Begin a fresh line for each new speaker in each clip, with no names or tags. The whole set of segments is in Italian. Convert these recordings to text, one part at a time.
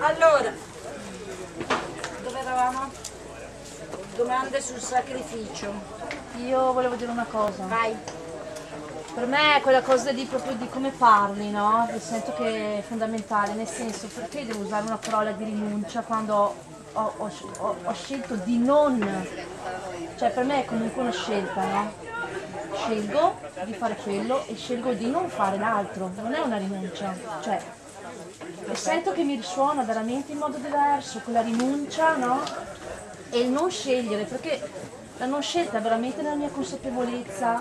Allora, dove eravamo? Domande sul sacrificio.
Io volevo dire una cosa.
Vai.
Per me è quella cosa di proprio di come parli, no? Che sento che è fondamentale, nel senso, perché devo usare una parola di rinuncia quando ho scelto di non, cioè per me è comunque una scelta, no? Scelgo di fare quello e scelgo di non fare l'altro, non è una rinuncia, cioè, e sento che mi risuona veramente in modo diverso quella rinuncia, no? E il non scegliere, perché la non scelta è veramente nella mia consapevolezza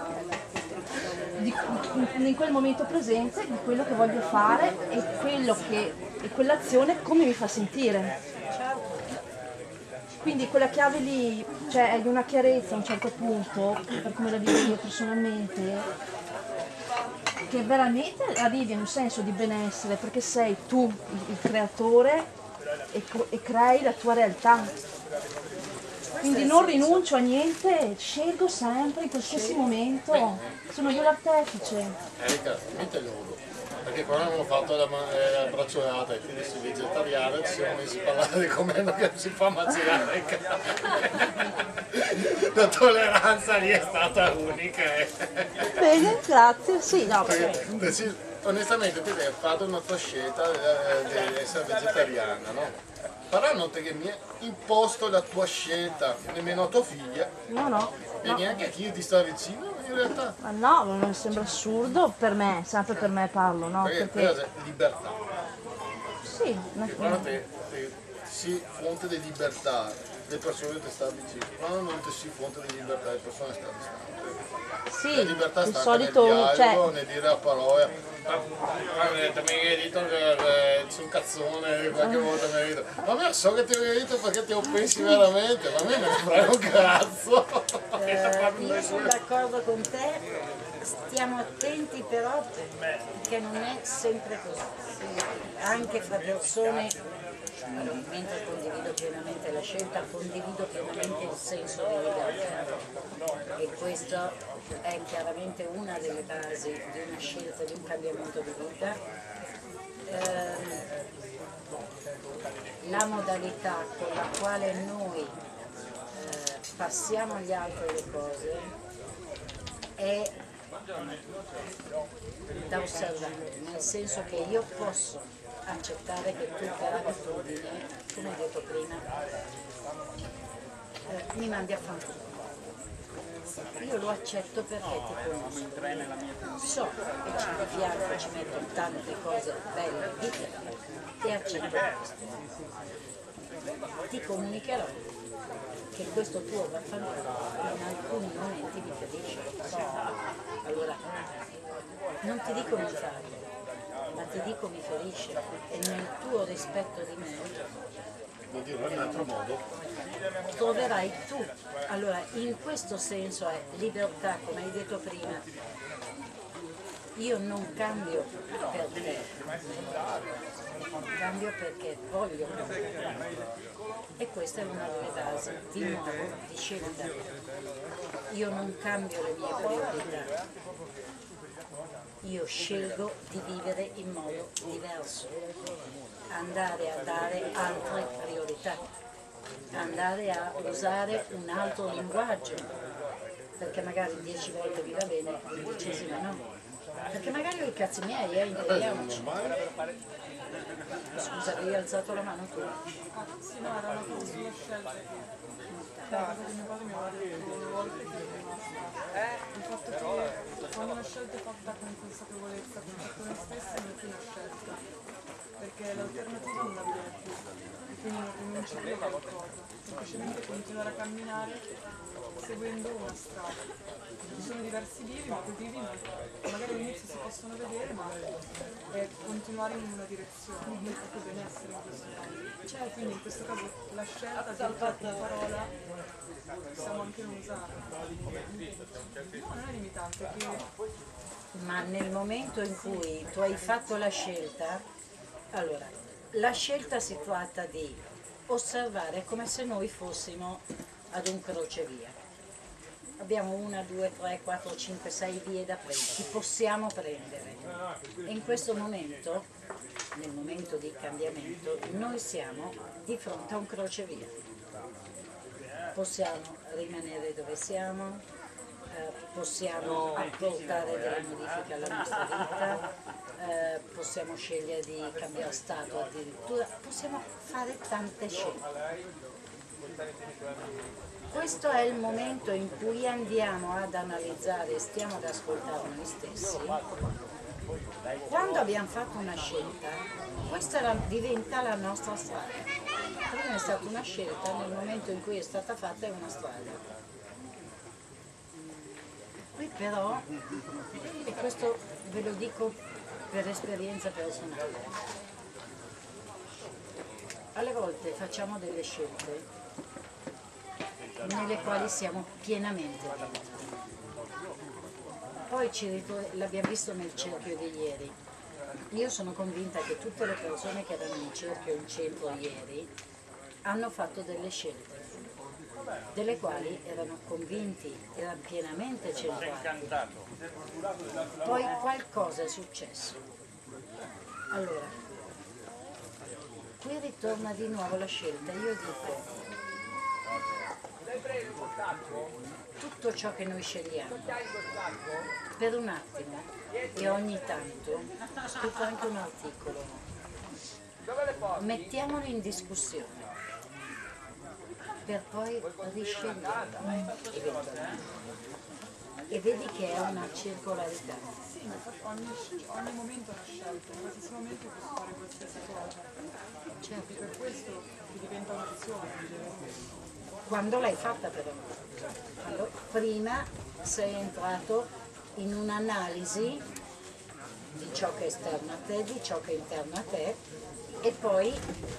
in quel momento presente di quello che voglio fare e quell'azione come mi fa sentire. Quindi quella chiave lì, cioè è di una chiarezza a un certo punto, per come la vivo io personalmente, che veramente arrivi a un senso di benessere perché sei tu il creatore e crei la tua realtà. Quindi non rinuncio a niente, scelgo sempre in qualsiasi momento, sono io l'artefice.
Erika, mi te lodo, perché quando abbiamo fatto la bracciolata e quindi si vegetariana ci siamo messi a parlare di come non si fa macerare in casa. La tolleranza lì è stata unica.
Bene, grazie, sì, no,
Perché, onestamente ti hai fatto una tua scelta di essere vegetariana, no? Però non te che mi hai imposto la tua scelta, nemmeno a tua figlia,
no,
e neanche a chi ti sta vicino in realtà.
ma no, non mi sembra assurdo per me, sempre per me parlo, no?
Perché quella è libertà.
Sì,
Quando si fonte di libertà, le persone ti stanno vicino, quando non ti si fonte di libertà, le persone stanno distanti.
sì,
La libertà
di
sta
solito,
nel dialogo,
cioè,
nel dire a parole. Mi hai detto che c'è un cazzone qualche volta mi hai detto. Ma me so che ti ho detto perché ti ho pensi veramente, ma a me ne frega un cazzo.
Io sono d'accordo con te, stiamo attenti però che non è sempre così. Anche fra persone, mentre condivido pienamente la scelta, condivido pienamente il senso di libertà. E questo è chiaramente una delle basi di una scelta, di un cambiamento di vita. La modalità con la quale noi passiamo agli altri le cose è da osservare, nel senso che io posso accettare che tu per abitudine, come hai detto prima, mi mandi a fanculo. Io lo accetto perché ti conosco, so che ci di fianco ci metto tante cose belle di te e accetto questo. Ti comunicherò che questo tuo vaffanculo in alcuni momenti mi ferisce. Allora, non ti dico non farlo, ma ti dico mi ferisce e nel tuo rispetto di me
Vuol dire in un altro modo.
troverai tu. Allora, in questo senso è libertà, come hai detto prima. Io non cambio per te, cambio perché voglio cambiare. E questa è una delle basi, di nuovo, di scelta. Io non cambio le mie priorità, io scelgo di vivere in modo diverso, andare a dare altre priorità, andare a usare un altro linguaggio, perché magari 10 volte mi va bene, l'11ª no. Perché magari ho i cazzi miei, intendiamoci. Scusa, avevi alzato la mano tu?
Sì, no, era una cosa sulla scelta. Perché mio padre mi aveva detto una volta che il fatto che quando una scelta è fatta con consapevolezza, con me stessa, non è più una scelta. Perché l'alternativa non la vedo più. E quindi non rinuncio più a qualcosa. Semplicemente continuare a camminare seguendo una strada. Ci sono diversi bivi, ma quei bivi magari all'inizio si possono vedere, ma è continuare in una direzione, del proprio benessere in questo caso. Cioè, quindi in questo caso la scelta di portare una parola possiamo anche non usarla. No, non è limitante, è che
Ma nel momento in cui tu hai fatto la scelta, allora, la scelta si tratta di osservare come se noi fossimo ad un crocevia. Abbiamo 1, 2, 3, 4, 5, 6 vie da prendere, ti possiamo prendere. E in questo momento nel momento di cambiamento, noi siamo di fronte a un crocevia. Possiamo rimanere dove siamo, possiamo apportare delle modifiche alla nostra vita, possiamo scegliere di cambiare stato addirittura, possiamo fare tante scelte. Questo è il momento in cui andiamo ad analizzare, stiamo ad ascoltare noi stessi. Quando abbiamo fatto una scelta, questa diventa la nostra strada. Prima è stata una scelta, nel momento in cui è stata fatta è una strada. Qui però, e questo ve lo dico per esperienza personale, alle volte facciamo delle scelte nelle quali siamo pienamente dentro. Poi l'abbiamo visto nel cerchio di ieri. Io sono convinta che tutte le persone che erano in cerchio in centro ieri hanno fatto delle scelte, delle quali erano convinti, erano pienamente centrati. Poi qualcosa è successo. Allora, qui ritorna di nuovo la scelta. Io dico, tutto ciò che noi scegliamo, per un attimo e ogni tanto, ho scritto anche un articolo, mettiamolo in discussione per poi riscegliere eventualmente. E vedi che è una circolarità.
Sì, ogni momento è una scelta, in qualsiasi momento posso fare qualsiasi cosa.
Certo.
Per questo diventa un'opzione.
Quando l'hai fatta però? Quando prima sei entrato in un'analisi di ciò che è esterno a te, di ciò che è interno a te, e poi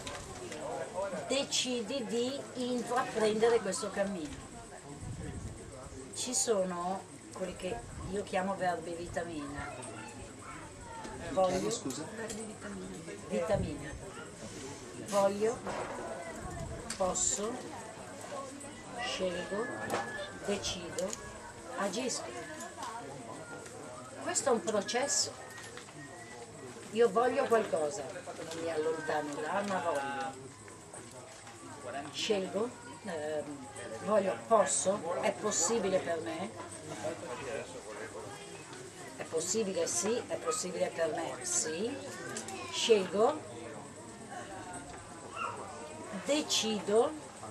decidi di intraprendere questo cammino. Ci sono quelli che io chiamo verbi vitamina. Voglio, vitamina. Voglio, posso, scelgo, decido, agisco. Questo è un processo. Io voglio qualcosa, mi allontano da, ma voglio. Scelgo, voglio, posso, è possibile per me, è possibile sì, è possibile per me sì, scelgo, decido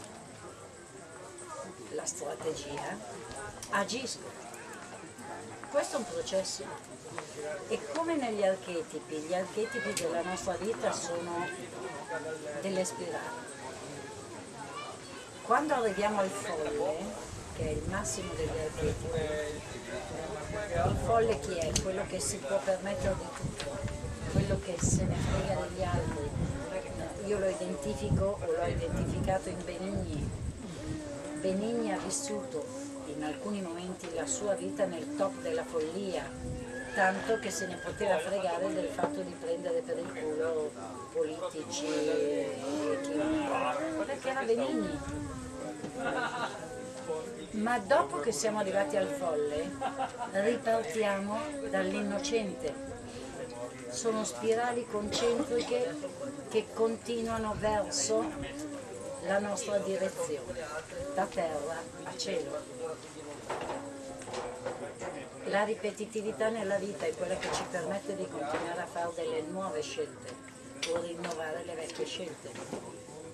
la strategia, agisco. Questo è un processo. E come negli archetipi, gli archetipi della nostra vita sono delle spirali. Quando arriviamo al folle, che è il massimo degli archetipi, il folle chi è? Quello che si può permettere di tutto, quello che se ne frega degli altri. Io lo identifico o l'ho identificato in Benigni. Benigni ha vissuto in alcuni momenti la sua vita nel top della follia, tanto che se ne poteva fregare del fatto di prendere per il culo politici e chiunque, perché era Benigni. Ma dopo che siamo arrivati al folle, ripartiamo dall'innocente. Sono spirali concentriche che continuano verso la nostra direzione, da terra a cielo. La ripetitività nella vita è quella che ci permette di continuare a fare delle nuove scelte o rinnovare le vecchie scelte.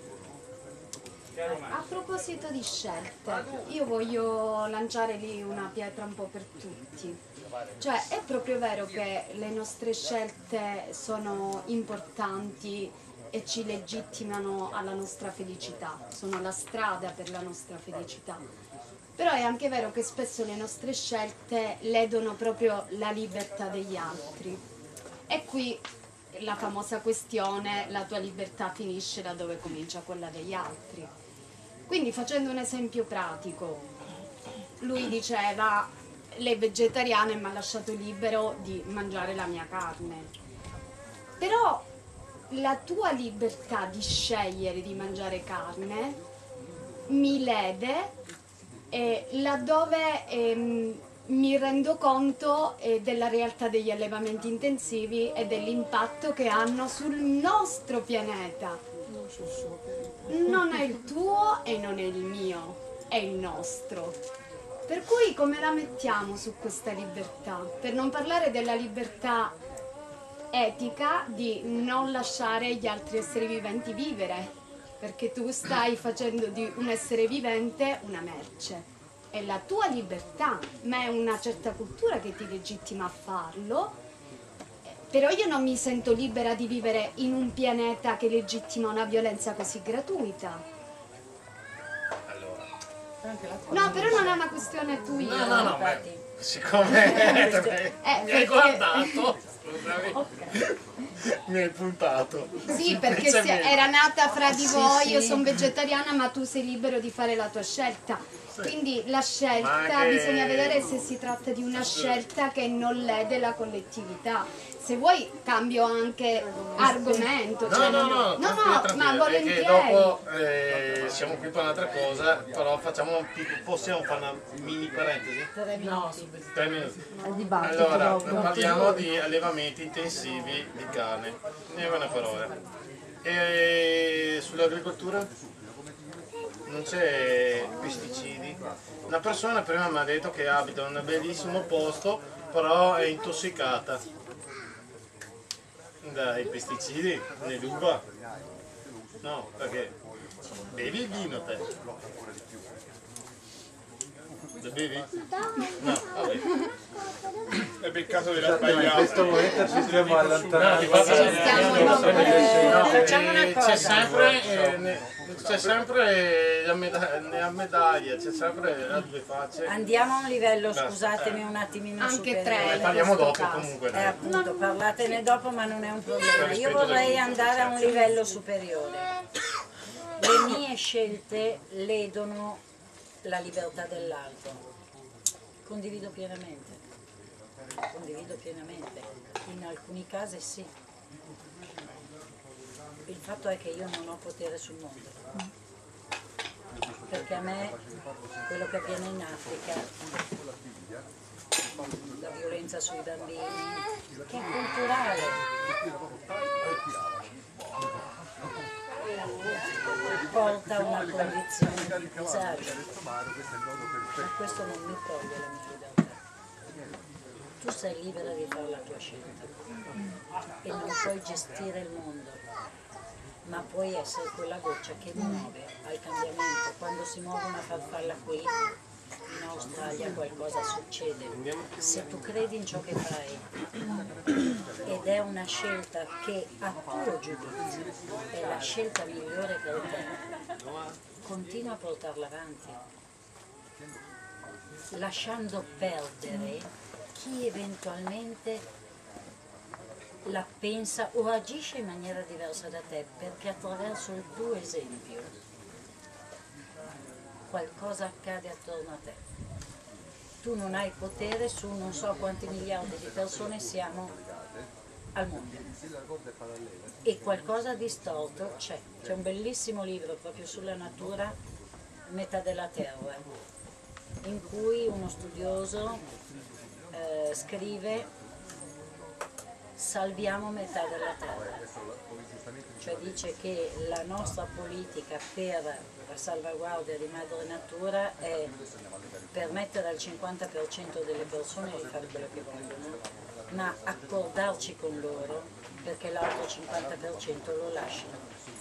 A proposito di scelte, io voglio lanciare lì una pietra un po' per tutti. Cioè, è proprio vero che le nostre scelte sono importanti e ci legittimano alla nostra felicità, sono la strada per la nostra felicità. Però è anche vero che spesso le nostre scelte ledono proprio la libertà degli altri. E qui la famosa questione, la tua libertà finisce da dove comincia quella degli altri. Quindi facendo un esempio pratico, lui diceva, lei è vegetariana e mi ha lasciato libero di mangiare la mia carne. Però la tua libertà di scegliere di mangiare carne mi lede laddove mi rendo conto della realtà degli allevamenti intensivi e dell'impatto che hanno sul nostro pianeta. Non è il tuo e non è il mio, è il nostro. Per cui come la mettiamo su questa libertà? Per non parlare della libertà etica di non lasciare gli altri esseri viventi vivere, perché tu stai facendo di un essere vivente una merce. È la tua libertà, ma è una certa cultura che ti legittima a farlo. Però io non mi sento libera di vivere in un pianeta che legittima una violenza così gratuita. No, però non è una questione tua.
No, ma siccome mi hai guardato, mi hai puntato.
Sì, perché era nata fra di voi, io sono vegetariana, ma tu sei libero di fare la tua scelta. Quindi la scelta, bisogna vedere se si tratta di una scelta che non lede la collettività. Se vuoi cambio anche argomento.
No,
ma volentieri.
Dopo siamo qui per un'altra cosa, però possiamo fare una mini parentesi?
3 minuti.
3 minuti.
Allora,
Parliamo di allevamenti intensivi di carne, ne è una parola. E sull'agricoltura? Non c'è pesticidi. Una persona prima mi ha detto che abita in un bellissimo posto, però è intossicata dai pesticidi nell'uva. No, perché bevi il vino te. Lo bevi? No, vabbè.
È peccato della
In
sbagliata.
questo momento ci stiamo allontanando.
Facciamo una cosa.
C'è sempre la medaglia, c'è sempre le due facce.
Andiamo a un livello, scusatemi, un attimino
Anche
superiore.
tre.
Parliamo
in questo
dopo
caso.
comunque.
Appunto, parlatene dopo, ma non è un problema. Io vorrei andare a un livello superiore. Le mie scelte ledono la libertà dell'altro. Condivido pienamente. In alcuni casi sì. Il fatto è che io non ho potere sul mondo. Perché a me quello che avviene in Africa, la violenza sui bambini, che è culturale, porta a una condizione di disagio, ma questo non mi toglie la mia libertà. Tu sei libera di fare la tua scelta e non puoi gestire il mondo, ma puoi essere quella goccia che muove al cambiamento. Quando si muove una farfalla qui, in Australia qualcosa succede. Se tu credi in ciò che fai ed è una scelta che a tuo giudizio è la scelta migliore per te, continua a portarla avanti, lasciando perdere chi eventualmente la pensa o agisce in maniera diversa da te, perché attraverso il tuo esempio qualcosa accade attorno a te. Tu non hai potere su non so quanti miliardi di persone siamo al mondo e qualcosa di storto c'è. C'è un bellissimo libro proprio sulla natura, Metà della Terra, in cui uno studioso scrive: salviamo metà della terra, cioè dice che la nostra politica per la salvaguardia di madre natura è permettere al 50% delle persone di fare quello che vogliono, ma accordarci con loro perché l'altro 50% lo lasciano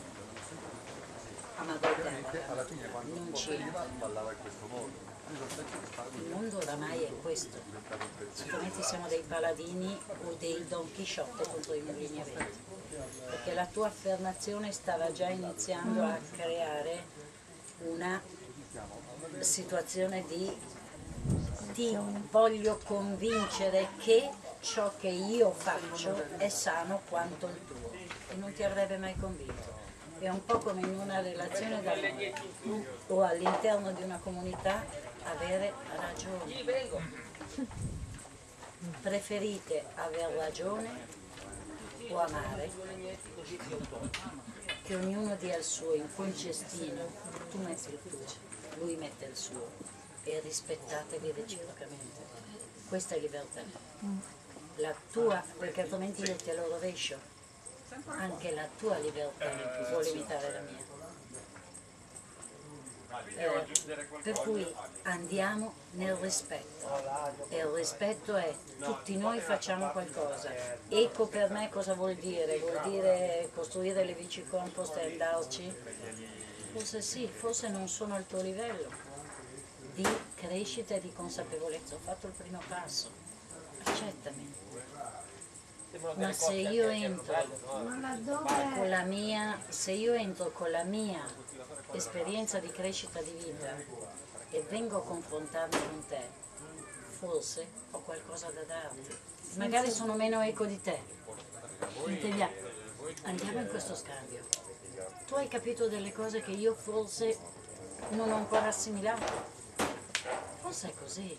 a madre terra, non ci entra. Il mondo oramai è questo, altrimenti siamo dei paladini o dei Don Chisciotte contro i mulini a vento, perché la tua affermazione stava già iniziando a creare una situazione di ti voglio convincere che ciò che io faccio è sano quanto il tuo, e non ti avrebbe mai convinto. È un po' come in una relazione d'amore o all'interno di una comunità avere ragione. Preferite aver ragione o amare? Che ognuno dia il suo in quel cestino, tu metti il tuo, lui mette il suo. e rispettatevi reciprocamente. Questa è libertà. La tua, perché altrimenti io te lo rovescio. Anche la tua libertà può limitare la mia. Per cui andiamo nel rispetto, e il rispetto è tutti noi facciamo qualcosa. Eco per me cosa vuol dire? Vuol dire costruire le bici compost e andarci? Forse sì, forse non sono al tuo livello di crescita e di consapevolezza. Ho fatto il primo passo, accettami. Ma se io entro con la mia, se io entro con la mia esperienza di crescita di vita e vengo a confrontarmi con te, forse ho qualcosa da darti. Magari sono meno eco di te. Intendiamo, andiamo in questo scambio. Tu hai capito delle cose che io forse non ho ancora assimilato. Forse è così.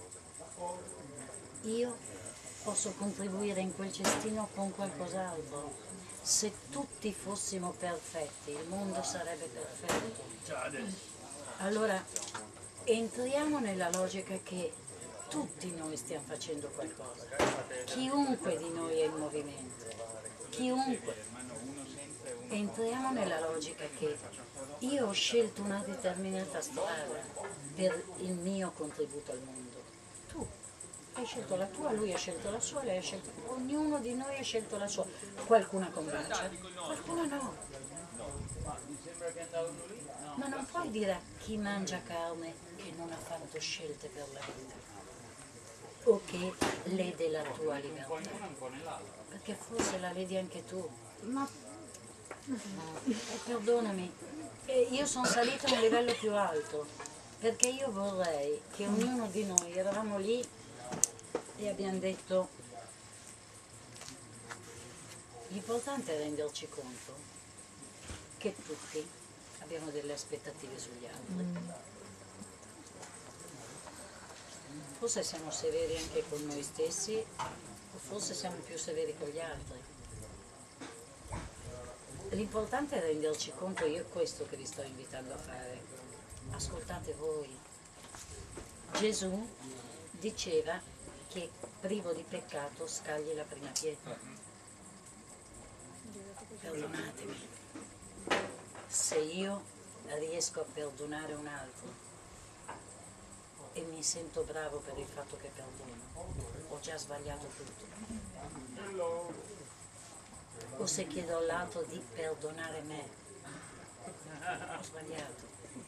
Io posso contribuire in quel cestino con qualcos'altro. Se tutti fossimo perfetti, il mondo sarebbe perfetto. Allora, entriamo nella logica che tutti noi stiamo facendo qualcosa. Chiunque di noi è in movimento. Chiunque. Entriamo nella logica che io ho scelto una determinata strada per il mio contributo al mondo. Tu hai scelto la tua, lui ha scelto la sua, lei ha scelto, ognuno di noi ha scelto la sua. Qualcuna convince, qualcuna no. Ma non puoi dire a chi mangia carne che non ha fatto scelte per la vita o che lede la tua libertà, perché forse la ledi anche tu. Perdonami, io sono salita a un livello più alto perché io vorrei che ognuno di noi eravamo lì e abbiamo detto l'importante è renderci conto che tutti abbiamo delle aspettative sugli altri. Forse siamo severi anche con noi stessi o forse siamo più severi con gli altri. L'importante è renderci conto, io è questo che vi sto invitando a fare. Ascoltate voi. Gesù diceva che privo di peccato scagli la prima pietra. Perdonatemi. Se io riesco a perdonare un altro e mi sento bravo per il fatto che perdono, ho già sbagliato tutto. O se chiedo all'altro di perdonare me, ho sbagliato.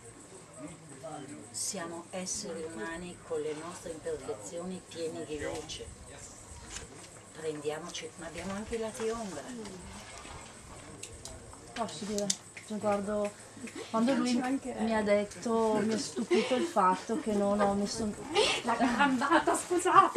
Siamo esseri umani con le nostre imperfezioni pieni di luce. Prendiamoci, ma abbiamo anche i lati ombra.
Posso dire, guardo, quando lui mi ha detto, mi ha stupito il fatto che non ho messo...
La carambata, scusate!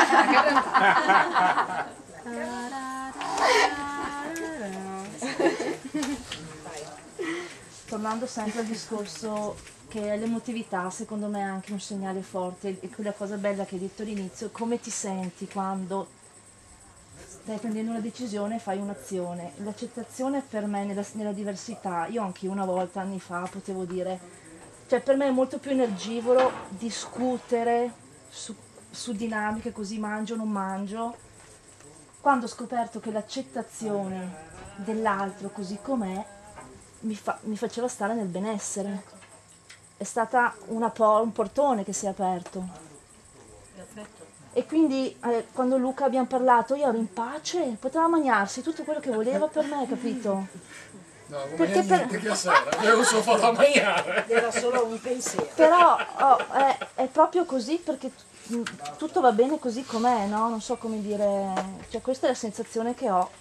Tornando sempre al discorso che l'emotività secondo me è anche un segnale forte, e quella cosa bella che hai detto all'inizio, come ti senti quando stai prendendo una decisione e fai un'azione. L'accettazione per me nella diversità, io anche una volta anni fa potevo dire, cioè per me è molto più energivoro discutere su dinamiche così mangio o non mangio, quando ho scoperto che l'accettazione dell'altro così com'è mi faceva stare nel benessere. È stata un portone che si è aperto.
Perfetto.
E quindi quando Luca abbiamo parlato io ero in pace, poteva mangiarsi tutto quello che voleva per me, capito?
No, non
Perché
mangia niente che sera, avevo solo fatto a mangiare.
Era solo un pensiero.
Però è proprio così perché tutto va bene così com'è, no? Non so come dire, cioè questa è la sensazione che ho.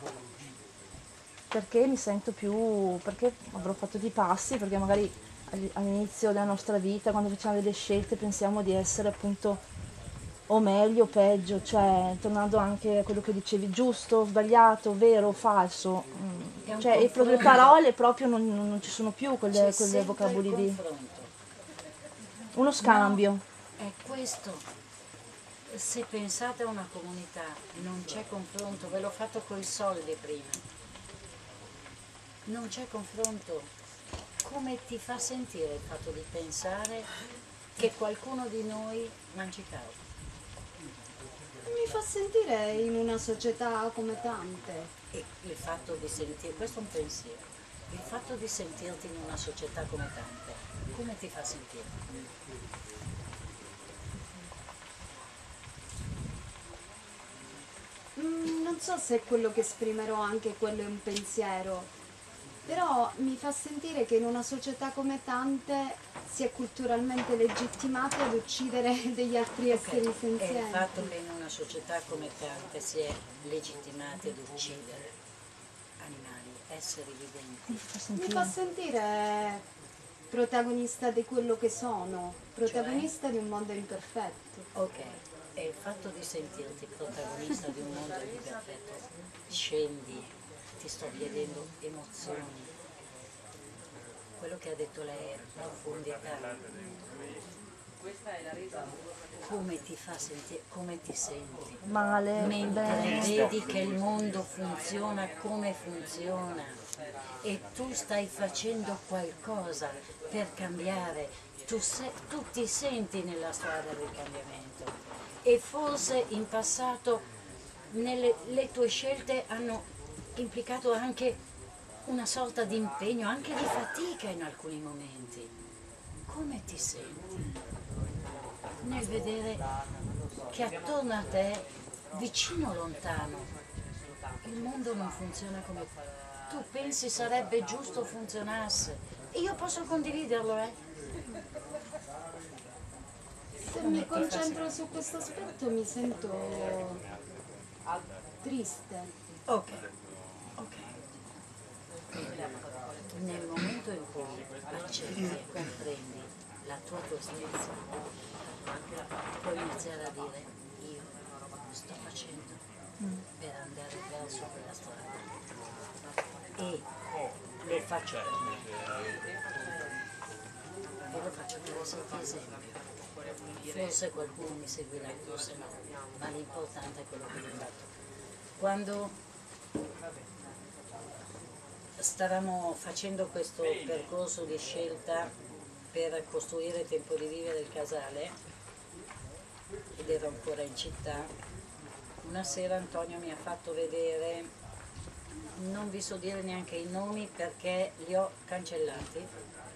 Perché mi sento più, perché avrò fatto dei passi, perché magari all'inizio della nostra vita, quando facciamo delle scelte, pensiamo di essere appunto o meglio o peggio, cioè tornando anche a quello che dicevi, giusto, sbagliato, vero, falso, cioè le parole proprio non ci sono più quelle vocaboli lì.
Confronto.
Uno scambio.
No, è questo. Se pensate a una comunità, non c'è confronto, ve l'ho fatto coi soldi prima. Non c'è confronto. Come ti fa sentire il fatto di pensare che qualcuno di noi mangi carne.
Mi fa sentire in una società come tante.
E il fatto di sentire, questo è un pensiero, il fatto di sentirti in una società come tante, come ti fa sentire?
Non so se quello che esprimerò anche quello è un pensiero, però mi fa sentire che in una società come tante si è culturalmente legittimati ad uccidere degli altri esseri
E il
senzienti.
fatto che in una società come tante si è legittimati ad uccidere animali, esseri viventi.
Mi fa sentire protagonista di quello che sono, protagonista di un mondo imperfetto.
Ok, e il fatto di sentirti protagonista di un mondo imperfetto, scendi, ti sto chiedendo emozioni. Quello che ha detto lei è profondità. Come ti fa sentire, come ti senti?
Male,
Mentre
bene.
vedi che il mondo funziona come funziona e tu stai facendo qualcosa per cambiare, tu ti senti nella strada del cambiamento e forse in passato le tue scelte hanno implicato anche una sorta di impegno, anche di fatica in alcuni momenti. Come ti senti nel vedere che attorno a te, vicino o lontano, il mondo non funziona come tu pensi sarebbe giusto funzionasse? E io posso condividerlo,
Se mi concentro su questo aspetto mi sento triste.
Ok, ok. Nel momento in cui accetti e comprendi la tua tristezza, puoi iniziare a dire io sto facendo per andare verso quella strada e lo faccio per me e lo faccio per esserti esempio. Forse qualcuno mi seguirà, forse no, ma l'importante è quello che ho fatto. Quando stavamo facendo questo percorso di scelta per costruire Tempo di Vivere il casale, ed ero ancora in città, una sera Antonio mi ha fatto vedere, non vi so dire neanche i nomi perché li ho cancellati,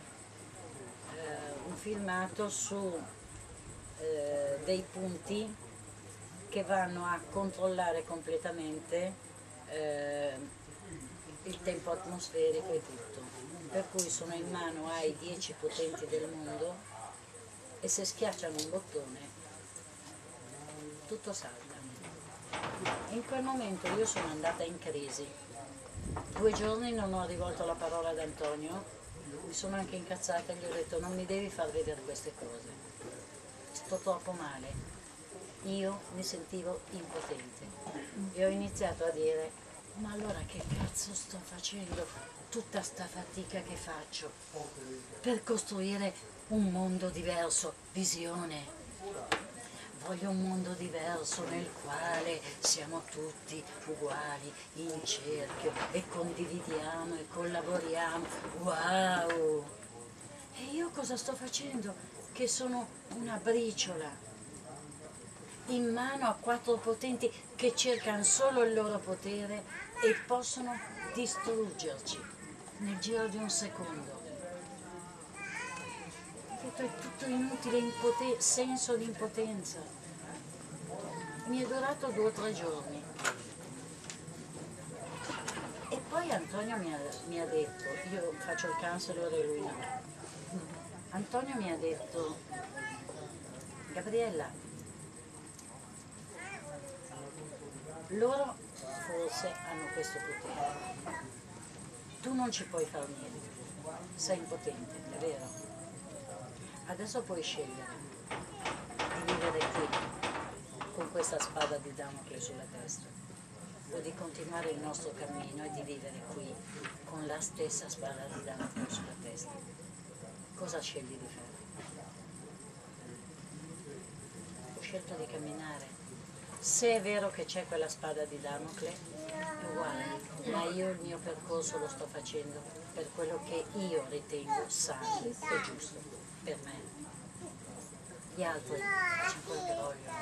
un filmato su dei punti che vanno a controllare completamente il tempo atmosferico e tutto, per cui sono in mano ai 10 potenti del mondo e se schiacciano un bottone tutto salta. In quel momento io sono andata in crisi, 2 giorni non ho rivolto la parola ad Antonio, mi sono anche incazzata e gli ho detto non mi devi far vedere queste cose, sto troppo male, io mi sentivo impotente e ho iniziato a dire ma allora che cazzo sto facendo tutta sta fatica che faccio per costruire un mondo diverso, visione. Voglio un mondo diverso nel quale siamo tutti uguali, in cerchio, e condividiamo e collaboriamo. Wow! E io cosa sto facendo? Che sono una briciola in mano a 4 potenti che cercano solo il loro potere e possono distruggerci nel giro di un secondo. È tutto inutile, senso di impotenza. Mi è durato 2 o 3 giorni. E poi Antonio mi ha detto, io faccio il counselor e lui no. Antonio mi ha detto, Gabriella, loro forse hanno questo potere. Tu non ci puoi fare niente, sei impotente, è vero? Adesso puoi scegliere di vivere qui con questa spada di Damocle sulla testa o di continuare il nostro cammino e di vivere qui con la stessa spada di Damocle sulla testa. Cosa scegli di fare? Ho scelto di camminare. Se è vero che c'è quella spada di Damocle, è uguale, ma io il mio percorso lo sto facendo per quello che io ritengo sano e giusto per me. gli altri facciano quello che vogliono.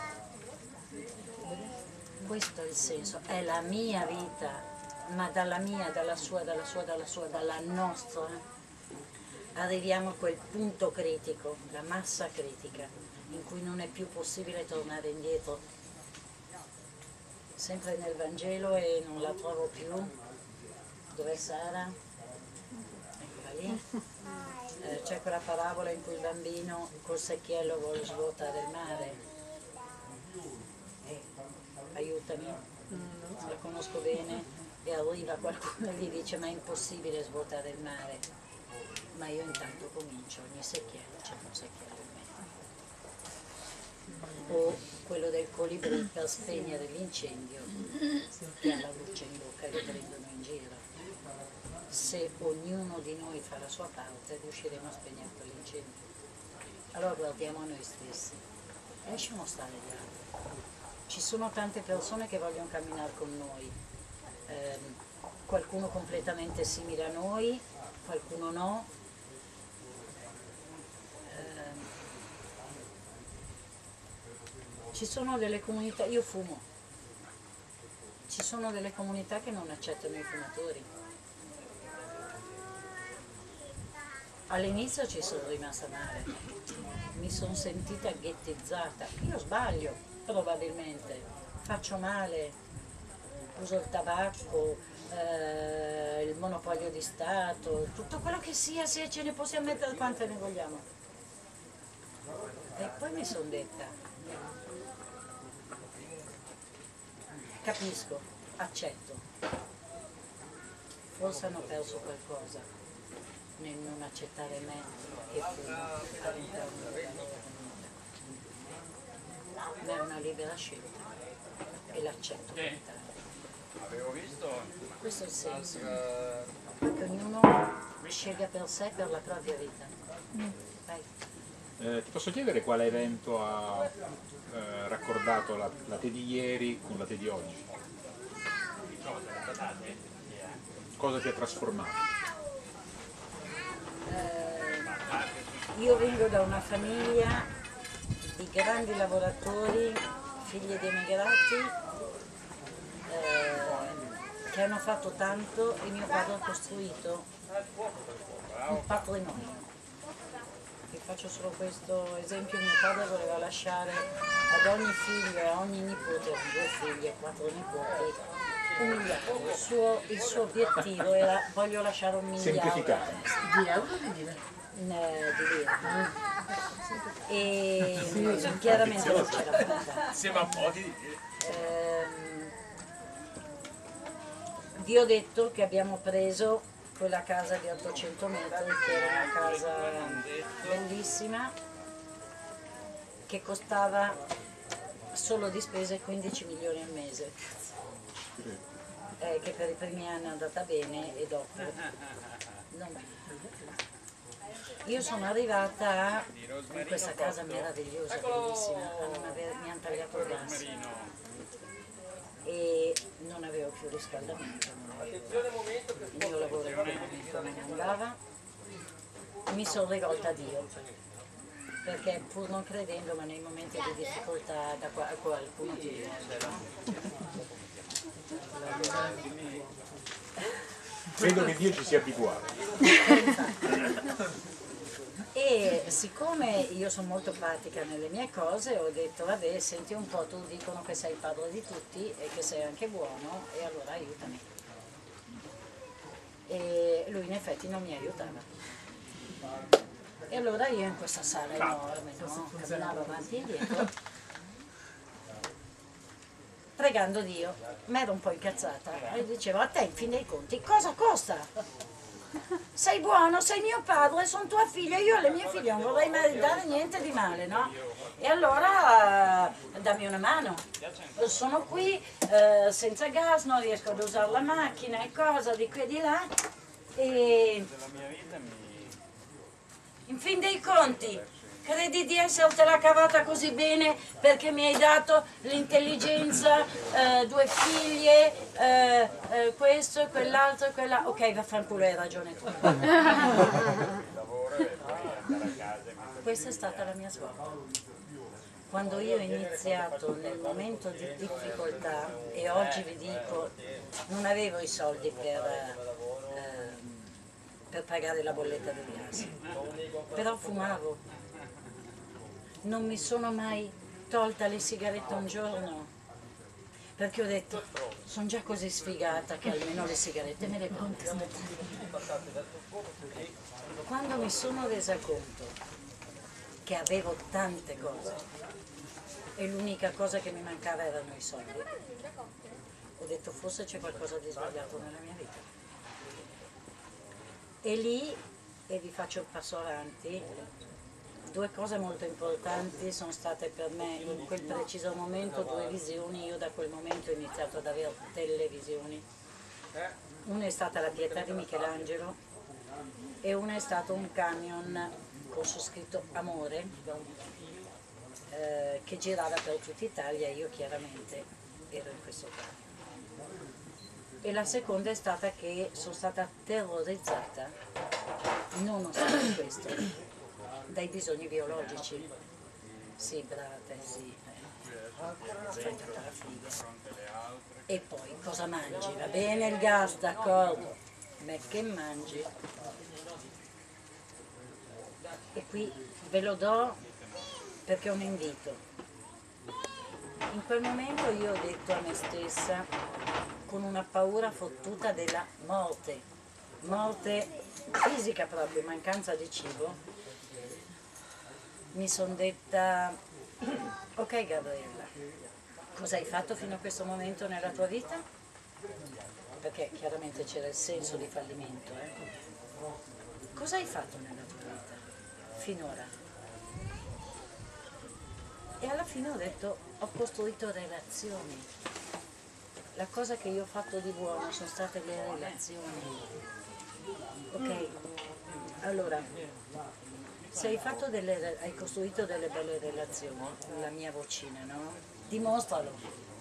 Questo è il senso, è la mia vita, ma dalla mia, dalla sua, dalla nostra, arriviamo a quel punto critico, la massa critica, in cui non è più possibile tornare indietro. Sempre nel Vangelo e non la trovo più. Dov'è Sara? Eccola lì. C'è quella parabola in cui il bambino col secchiello vuole svuotare il mare. Aiutami, la conosco bene, e arriva qualcuno e gli dice ma è impossibile svuotare il mare. Ma io intanto comincio, ogni secchiello c'è un secchiello in me. O quello del colibrì per spegnere l'incendio, che ha la luce in bocca e lo prendono in giro. Se ognuno di noi fa la sua parte riusciremo a spegnere quell'incendio. Allora guardiamo a noi stessi, lasciamo stare gli altri. Ci sono tante persone che vogliono camminare con noi, qualcuno completamente simile a noi, qualcuno no. Ci sono delle comunità, io fumo, ci sono delle comunità che non accettano i fumatori. All'inizio ci sono rimasta male, mi sono sentita ghettizzata, io sbaglio probabilmente, faccio male, uso il tabacco, il monopolio di Stato, tutto quello che sia, se ce ne possiamo mettere quante ne vogliamo. E poi mi sono detta, capisco, accetto, forse hanno perso qualcosa nel non accettare me che fumo all'interno della loro comunità, ma è una libera scelta e l'accetto come tale. Questo è il senso, che ognuno scelga per sé, per la propria vita. Vai.
Ti posso chiedere quale evento ha raccordato la te di ieri con la te di oggi? Cosa ti ha trasformato?
Io vengo da una famiglia di grandi lavoratori, figli di emigrati, che hanno fatto tanto e mio padre ha costruito un patrimonio. Vi faccio solo questo esempio: mio padre voleva lasciare ad ogni figlio e a ogni nipote, 2 figli e 4 nipoti, $1 miliardo. Il suo obiettivo era: voglio lasciare $1 miliardo.
Semplificato.
Di euro o di lira? Di lira. E chiaramente non c'era fatta.
Sembra un po' di...
Vi ho detto che abbiamo preso quella casa di 800 metri, che era una casa bellissima, che costava solo di spese 15 milioni al mese, che per i primi anni è andata bene e dopo non. Io sono arrivata in questa casa meravigliosa, bellissima, mi hanno tagliato il gas e non avevo più riscaldamento, il mio lavoro in quel momento non andava, mi sono rivolta a Dio, perché pur non credendo, ma nei momenti di difficoltà da qualcuno ti rivolge, no?
Credo che Dio ci sia abituato.
E siccome io sono molto pratica nelle mie cose, ho detto vabbè, senti un po', tu dicono che sei il padre di tutti e che sei anche buono, e allora aiutami. E lui in effetti non mi aiutava. E allora io in questa sala enorme, no? Camminavo avanti e indietro, pregando Dio, mi ero un po' incazzata e dicevo: a te in fin dei conti cosa costa? Sei buono, sei mio padre, sono tua figlia, io alle mie figlie non vorrei mai dare niente di male, no? E allora dammi una mano, sono qui senza gas, non riesco ad usare la macchina e cosa di qui e di là, e in fin dei conti credi di essertela cavata così bene perché mi hai dato l'intelligenza, 2 figlie, questo e quell'altro e quella. Ok, vaffanculo, hai ragione tu. Questa è stata la mia svolta. quando io ho iniziato nel momento di difficoltà, e oggi vi dico, non avevo i soldi per pagare la bolletta del gas, però fumavo, non mi sono mai tolta le sigarette un giorno, perché ho detto, sono già così sfigata che almeno le sigarette me le compro. Quando mi sono resa conto che avevo tante cose e l'unica cosa che mi mancava erano i soldi, ho detto forse c'è qualcosa di sbagliato nella mia vita. E lì, e vi faccio il passo avanti, due cose molto importanti sono state per me in quel preciso momento, due visioni. Io da quel momento ho iniziato ad avere delle visioni. Una è stata la Pietà di Michelangelo e una è stato un camion con su scritto Amore, che girava per tutta Italia, io chiaramente ero in questo camion. E la seconda è stata che sono stata terrorizzata, nonostante questo, dai bisogni biologici. Sì, brava te, sì. Fai tutta la figa. E poi cosa mangi? Va bene il gas, d'accordo, ma che mangi? E qui ve lo do perché è un invito. In quel momento io ho detto a me stessa, con una paura fottuta della morte fisica proprio, mancanza di cibo, mi sono detta, ok Gabriella, cosa hai fatto fino a questo momento nella tua vita? Perché chiaramente c'era il senso di fallimento. Cosa hai fatto nella tua vita finora? E alla fine ho detto, ho costruito relazioni. La cosa che io ho fatto di buono sono state le relazioni. Ok? Allora, se hai costruito delle belle relazioni, la mia vocina, no? Dimostralo.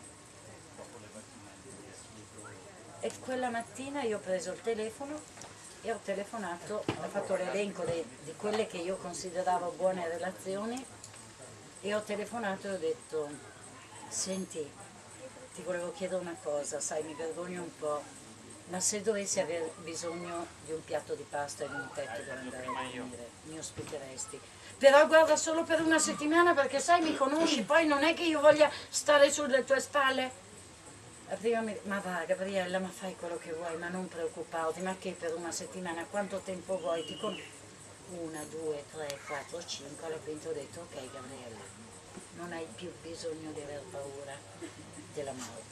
E quella mattina io ho preso il telefono e ho telefonato, ho fatto l'elenco di quelle che io consideravo buone relazioni e ho telefonato e ho detto, senti, ti volevo chiedere una cosa, sai, mi vergogno un po', ma se dovessi aver bisogno di un piatto di pasta e di un tetto per andare a dormire, mi ospiteresti? Però guarda, solo per una settimana, perché sai, mi conosci, poi non è che io voglia stare sulle tue spalle. La prima ma va Gabriella, ma fai quello che vuoi, ma non preoccuparti, ma che per una settimana, quanto tempo vuoi? Una, due, tre, quattro, cinque, alla quinta ho detto, ok Gabriella, non hai più bisogno di aver paura della morte.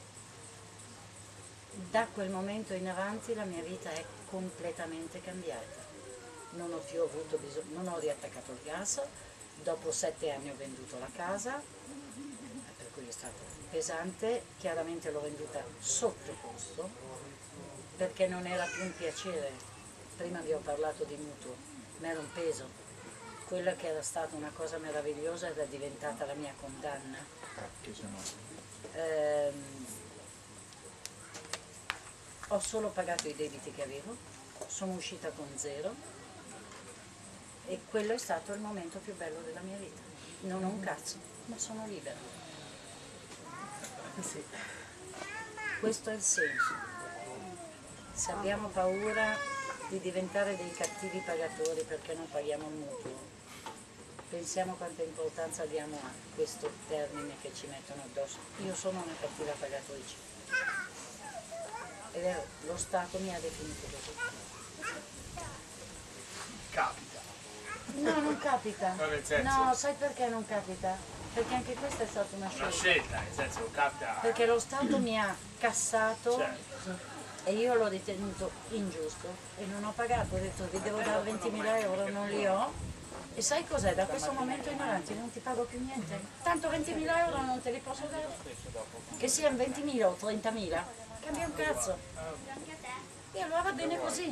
Da quel momento in avanti la mia vita è completamente cambiata. Non ho più avuto bisogno, non ho riattaccato il gas, dopo 7 anni ho venduto la casa, per cui è stato pesante, chiaramente l'ho venduta sotto costo, perché non era più un piacere. Prima vi ho parlato di mutuo, ma era un peso. Quella che era stata una cosa meravigliosa era diventata la mia condanna. Ho solo pagato i debiti che avevo, sono uscita con 0 e quello è stato il momento più bello della mia vita. Non ho un cazzo, ma sono libera. Sì. Questo è il senso. Se abbiamo paura di diventare dei cattivi pagatori perché non paghiamo il mutuo, pensiamo quanta importanza diamo a questo termine che ci mettono addosso. Io sono una cattiva pagatrice. È vero, lo Stato mi ha definito così.
Capita.
No, non capita.
No, nel senso-
No, sai perché non capita? Perché anche questa è stata una
Una
scelta.
scelta, nel senso non capita.
Perché lo Stato mi ha cassato
Certo.
e io l'ho ritenuto ingiusto e non ho pagato. Ho detto vi devo dare 20.000 euro, non li ho. E sai cos'è? Da questo momento in avanti non ti pago più niente. Tanto 20.000 euro non te li posso dare. Che siano 20.000 o 30.000, cambia un cazzo. E allora va bene così.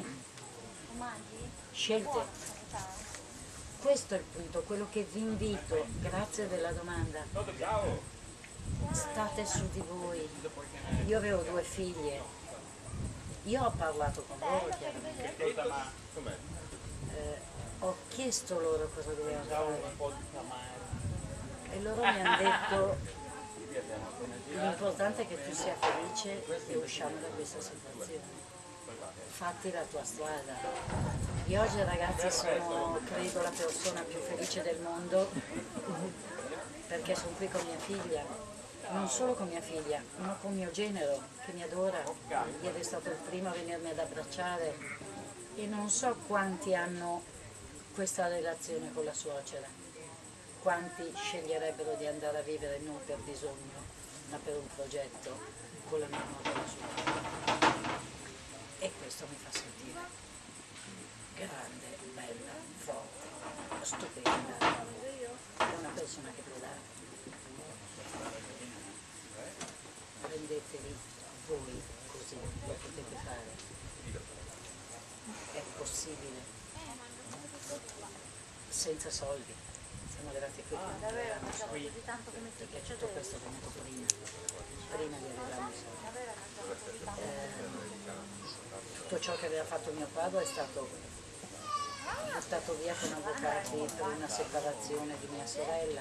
Scelte. Questo è il punto, quello che vi invito, grazie della domanda. State su di voi. Io avevo 2 figlie. Io ho parlato con loro chiaramente. Ho chiesto loro cosa dovevano fare. E loro mi hanno detto l'importante è che tu sia felice e usciamo da questa situazione. Fatti la tua strada. Io oggi ragazzi sono, credo, la persona più felice del mondo perché sono qui con mia figlia, non solo con mia figlia, ma con mio genero che mi adora. Ieri è stato il primo a venirmi ad abbracciare e non so quanti hanno questa relazione con la suocera, quanti sceglierebbero di andare a vivere non per bisogno, ma per un progetto con la mia nuova suocera. E questo mi fa sentire grande, bella, forte, stupenda, è una persona che può dare. Rendetevi voi così, lo potete fare, è possibile, senza soldi, siamo arrivati qui perché tutto questo è venuto prima di arrivare ai soldi. Tutto ciò che aveva fatto mio padre è stato buttato via con avvocati per una separazione di mia sorella.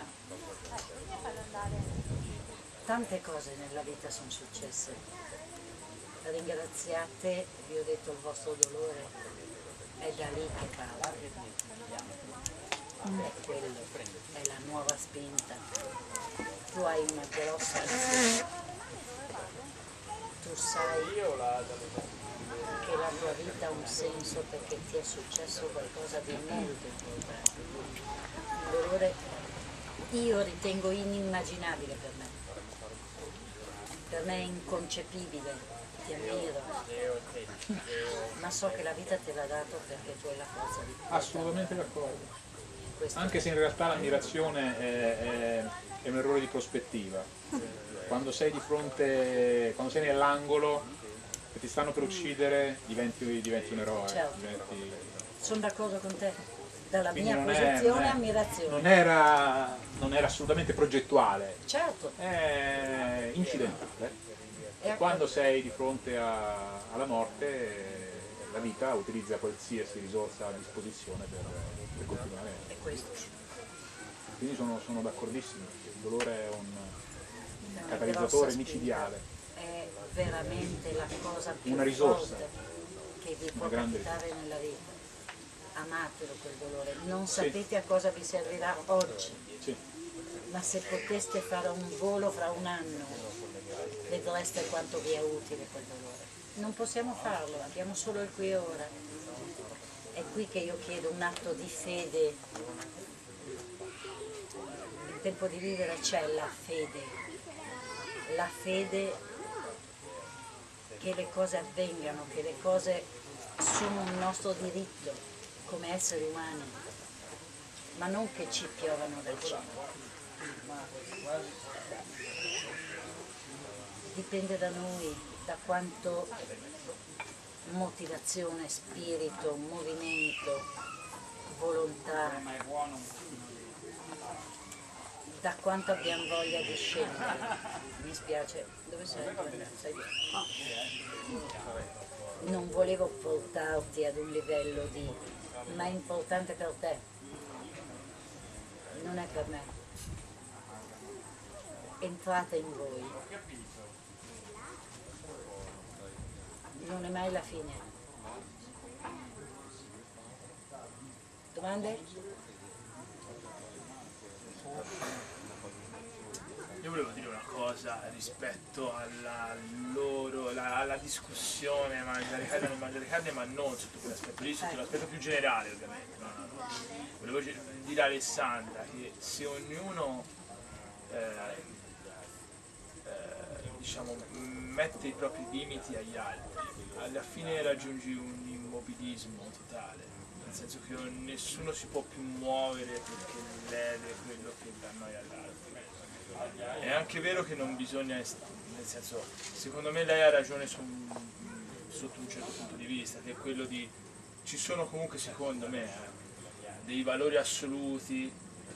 Tante cose nella vita sono successe. Ringraziate, vi ho detto il vostro dolore, è da lì che parla. È quello, è la nuova spinta. Tu hai una grossa ansia. Tu sai che la tua vita ha un senso perché ti è successo qualcosa di molto importante. Un dolore io ritengo inimmaginabile per me. Per me è inconcepibile, ti ammiro, ma so che la vita te l'ha dato perché tu hai la forza di poter.
Assolutamente d'accordo.
Questo
Anche se in realtà l'ammirazione è un errore di prospettiva. Quando sei di fronte, quando sei nell'angolo e ti stanno per uccidere, diventi un eroe.
Certo. Sono d'accordo con te, dalla
Quindi
mia
non
posizione
è-
ammirazione.
non era assolutamente progettuale,
Certo,
è incidentale.
e
Quando sei di fronte alla morte, la vita utilizza qualsiasi risorsa a disposizione per continuare.
è questo.
Quindi sono d'accordissimo, il dolore è un
Una
catalizzatore
grossa spinta.
micidiale.
È veramente la cosa più
Una risorsa.
forte che vi può
Una grande
capitare nella vita. Amatelo quel dolore, non sapete a cosa vi servirà oggi,
Sì.
ma se poteste fare un volo fra un anno, vedreste quanto vi è utile quel dolore. Non possiamo farlo, abbiamo solo il qui e ora. È qui che io chiedo un atto di fede. Il tempo di vivere c'è la fede che le cose avvengano, che le cose sono un nostro diritto come esseri umani, ma non che ci piovano dal cielo. Dipende da noi, da quanto motivazione, spirito, movimento, volontà, da quanto abbiamo voglia di scendere. Mi spiace, dove sei? Sei lì. Non volevo portarti ad un livello di, ma è importante per te, non è per me. Entrate in voi. Non è mai la fine. Domande?
Io volevo dire una cosa rispetto alla discussione mangiare carne o non mangiare carne, ma non sotto quell'aspetto lì, sotto l'aspetto più generale ovviamente. No. Volevo dire a Alessandra che se ognuno diciamo, mette i propri limiti agli altri, alla fine raggiungi un immobilismo totale, nel senso che nessuno si può più muovere perché lede quello che dà noia all'altro. È anche vero che non bisogna, nel senso, secondo me lei ha ragione sotto un certo punto di vista, che è quello di, ci sono comunque secondo me dei valori assoluti,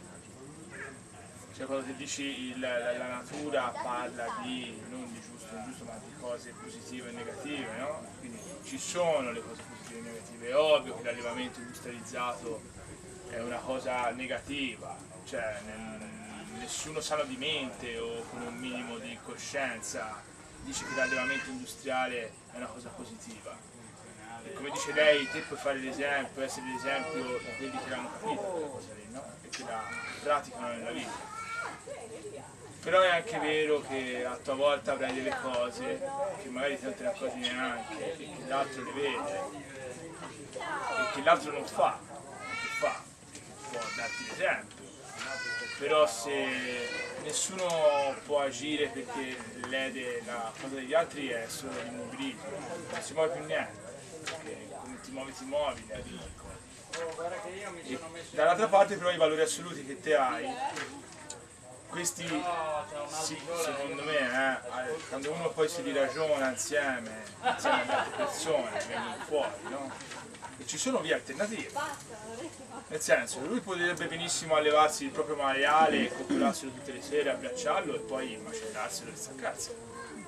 cioè quando ti dici la natura parla di, non di giusto e ingiusto, ma di cose positive e negative, no? Quindi ci sono le cose positive e negative, è ovvio che l'allevamento industrializzato è una cosa negativa, cioè nessuno sano di mente o con un minimo di coscienza dice che l'allevamento industriale è una cosa positiva. E come dice lei, te puoi fare l'esempio, essere l'esempio di quelli che l'hanno capito quella cosa lì, no? E che la praticano nella vita. Però è anche vero che a tua volta avrai delle cose che magari te non te ne accorgi neanche e che l'altro le vede e che l'altro non fa, che fa, che può darti l'esempio. Però se nessuno può agire perché lede la cosa degli altri è solo l'immobilismo, non si muove più niente, perché come ti muovi, ledi le cose. E dall'altra parte però i valori assoluti che te hai, questi sì, secondo me, quando uno poi si ragiona insieme alle altre persone, vengono fuori, no? E ci sono vie alternative. Nel senso, lui potrebbe benissimo allevarsi il proprio maiale, coccolarselo tutte le sere, abbracciarlo e poi macellarselo e staccarselo.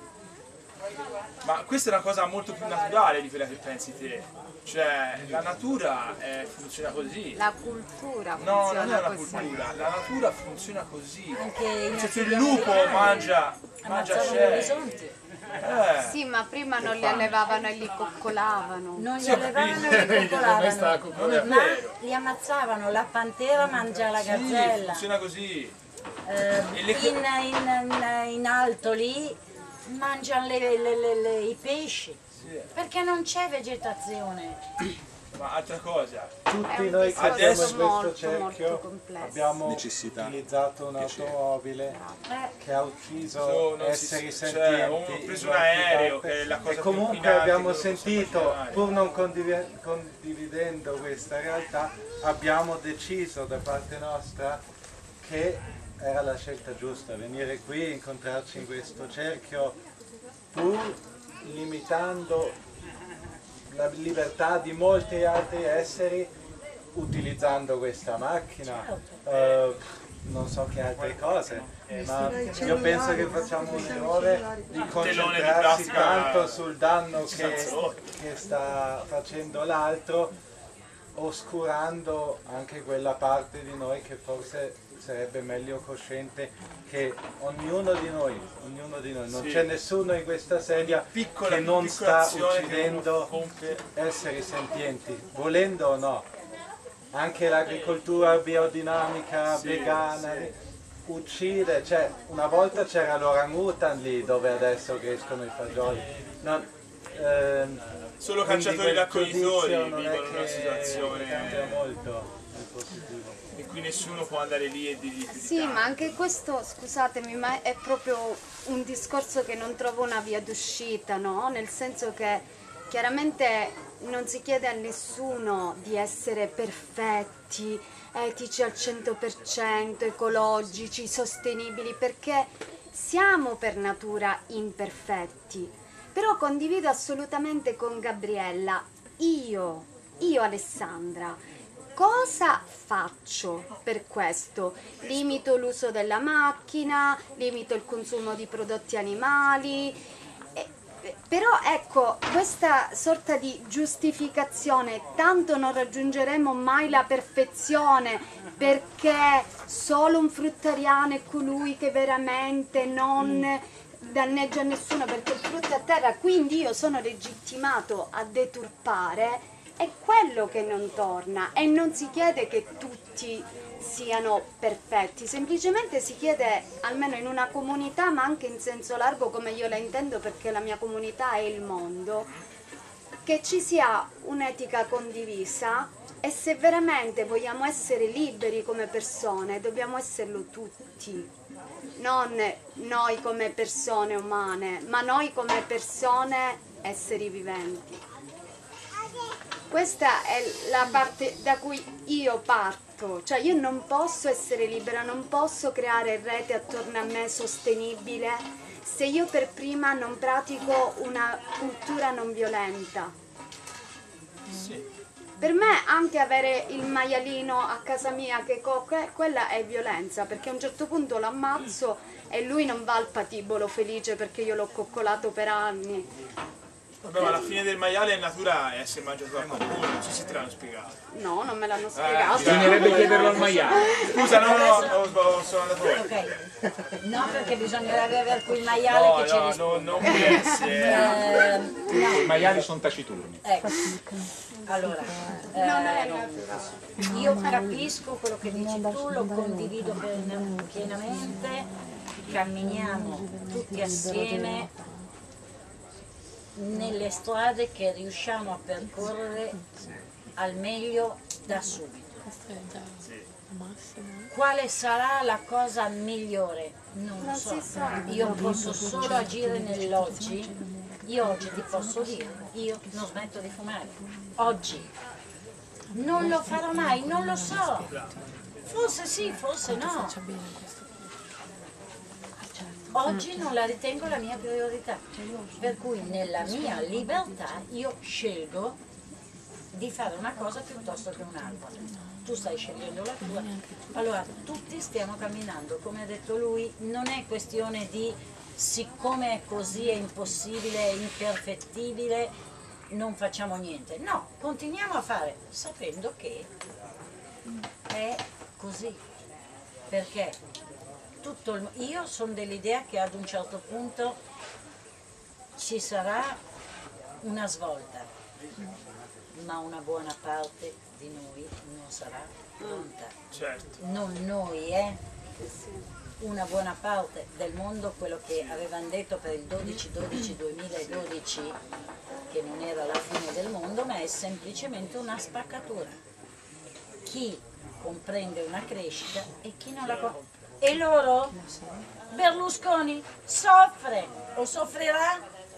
Ma questa è una cosa molto più naturale di quella che pensi te. Cioè, la natura funziona così.
La cultura
No,
funziona
non è una
così.
cultura, la natura funziona così.
Anche i
Cioè, se il
nativi
lupo
americani
mangia
ammazzavano gli
scegli.
bisonti.
Sì, ma prima non li allevavano e li coccolavano.
Non li
Sì, ho
allevavano
capito.
e li coccolavano,
Non è
ma
vero.
li ammazzavano. La pantera mangia la
Sì,
gazzella.
funziona così.
In alto lì mangiano i pesci, perché non c'è vegetazione.
Ma altra cosa,
Tutti
un
noi che
discorso
abbiamo in questo
molto
cerchio
complesso.
abbiamo
Necessità,
utilizzato un'automobile che ha ucciso
non
esseri
cioè,
sentienti.
ho preso
in
un aereo,
parte.
che è la cosa
E
più
comunque
inquinante
abbiamo
che uno possa
sentito,
immaginare.
pur non condividendo questa realtà, abbiamo deciso da parte nostra che era la scelta giusta, venire qui, incontrarci in questo cerchio, pur limitando la libertà di molti altri esseri utilizzando questa macchina, non so che altre cose, ma io penso che facciamo un errore di concentrarsi
plastica
tanto sul danno
stanzoloni.
che sta facendo l'altro, oscurando anche quella parte di noi che forse sarebbe meglio cosciente che ognuno di noi, non c'è nessuno in questa sedia che non sta
azione che
uccidendo
uno compie.
esseri sentienti, volendo o no. Anche l'agricoltura biodinamica, vegana, uccide, cioè una volta c'era l'orangutan lì dove adesso crescono i fagioli.
Solo
Quindi
cacciatori e
quel
raccoglitori
giudizio non è
vivono in una
che
situazione
cambia molto nel positivo.
e qui nessuno può andare lì e dirgli più di
Sì,
tanto.
ma anche questo, scusatemi, ma è proprio un discorso che non trovo una via d'uscita, no? Nel senso che chiaramente non si chiede a nessuno di essere perfetti, etici al 100%, ecologici, sostenibili, perché siamo per natura imperfetti. Però condivido assolutamente con Gabriella, io Alessandra, cosa faccio per questo? Limito l'uso della macchina, limito il consumo di prodotti animali, però ecco, questa sorta di giustificazione, tanto non raggiungeremo mai la perfezione perché solo un fruttariano è colui che veramente non danneggia nessuno perché il frutto è a terra, quindi io sono legittimato a deturpare. È quello che non torna e non si chiede che tutti siano perfetti, semplicemente si chiede, almeno in una comunità, ma anche in senso largo come io la intendo perché la mia comunità è il mondo, che ci sia un'etica condivisa e se veramente vogliamo essere liberi come persone dobbiamo esserlo tutti, non noi come persone umane, ma noi come persone esseri viventi. Questa è la parte da cui io parto, cioè io non posso essere libera, non posso creare rete attorno a me sostenibile se io per prima non pratico una cultura non violenta. Per me anche avere il maialino a casa mia che quella è violenza, perché a un certo punto lo ammazzo e lui non va al patibolo felice perché io l'ho coccolato per anni.
Vabbè, ma la fine del maiale in natura è essere mangiato da qualcuno, non so se te l'hanno spiegato.
No, non me l'hanno spiegato.
Bisognerebbe chiederlo al maiale.
Scusa, no, sono andato fuori.
Ok, no, perché bisognerebbe avere qui il maiale che ci risponde.
Non può essere.
I maiali sono taciturni.
Ecco, allora,
Non è naturale.
io capisco quello che dici tu, lo condivido pienamente, camminiamo tutti assieme nelle strade che riusciamo a percorrere al meglio da subito. Quale sarà la cosa migliore? Non lo so. Io posso solo agire nell'oggi. Io oggi ti posso dire, io non smetto di fumare. Oggi. Non lo farò mai, non lo so. Forse sì, forse no. Oggi non la ritengo la mia priorità, per cui nella mia libertà io scelgo di fare una cosa piuttosto che un'altra. Tu stai scegliendo la tua, allora tutti stiamo camminando, come ha detto lui, non è questione di siccome è così è impossibile, è imperfettibile, non facciamo niente. No, continuiamo a fare sapendo che è così, perché io sono dell'idea che ad un certo punto ci sarà una svolta, ma una buona parte di noi non sarà pronta.
Certo.
Non noi, una buona parte del mondo, quello che avevano detto per il 12-12-2012, che non era la fine del mondo, ma è semplicemente una spaccatura. Chi comprende una crescita e chi non la comprende. E loro? Berlusconi soffre o soffrirà?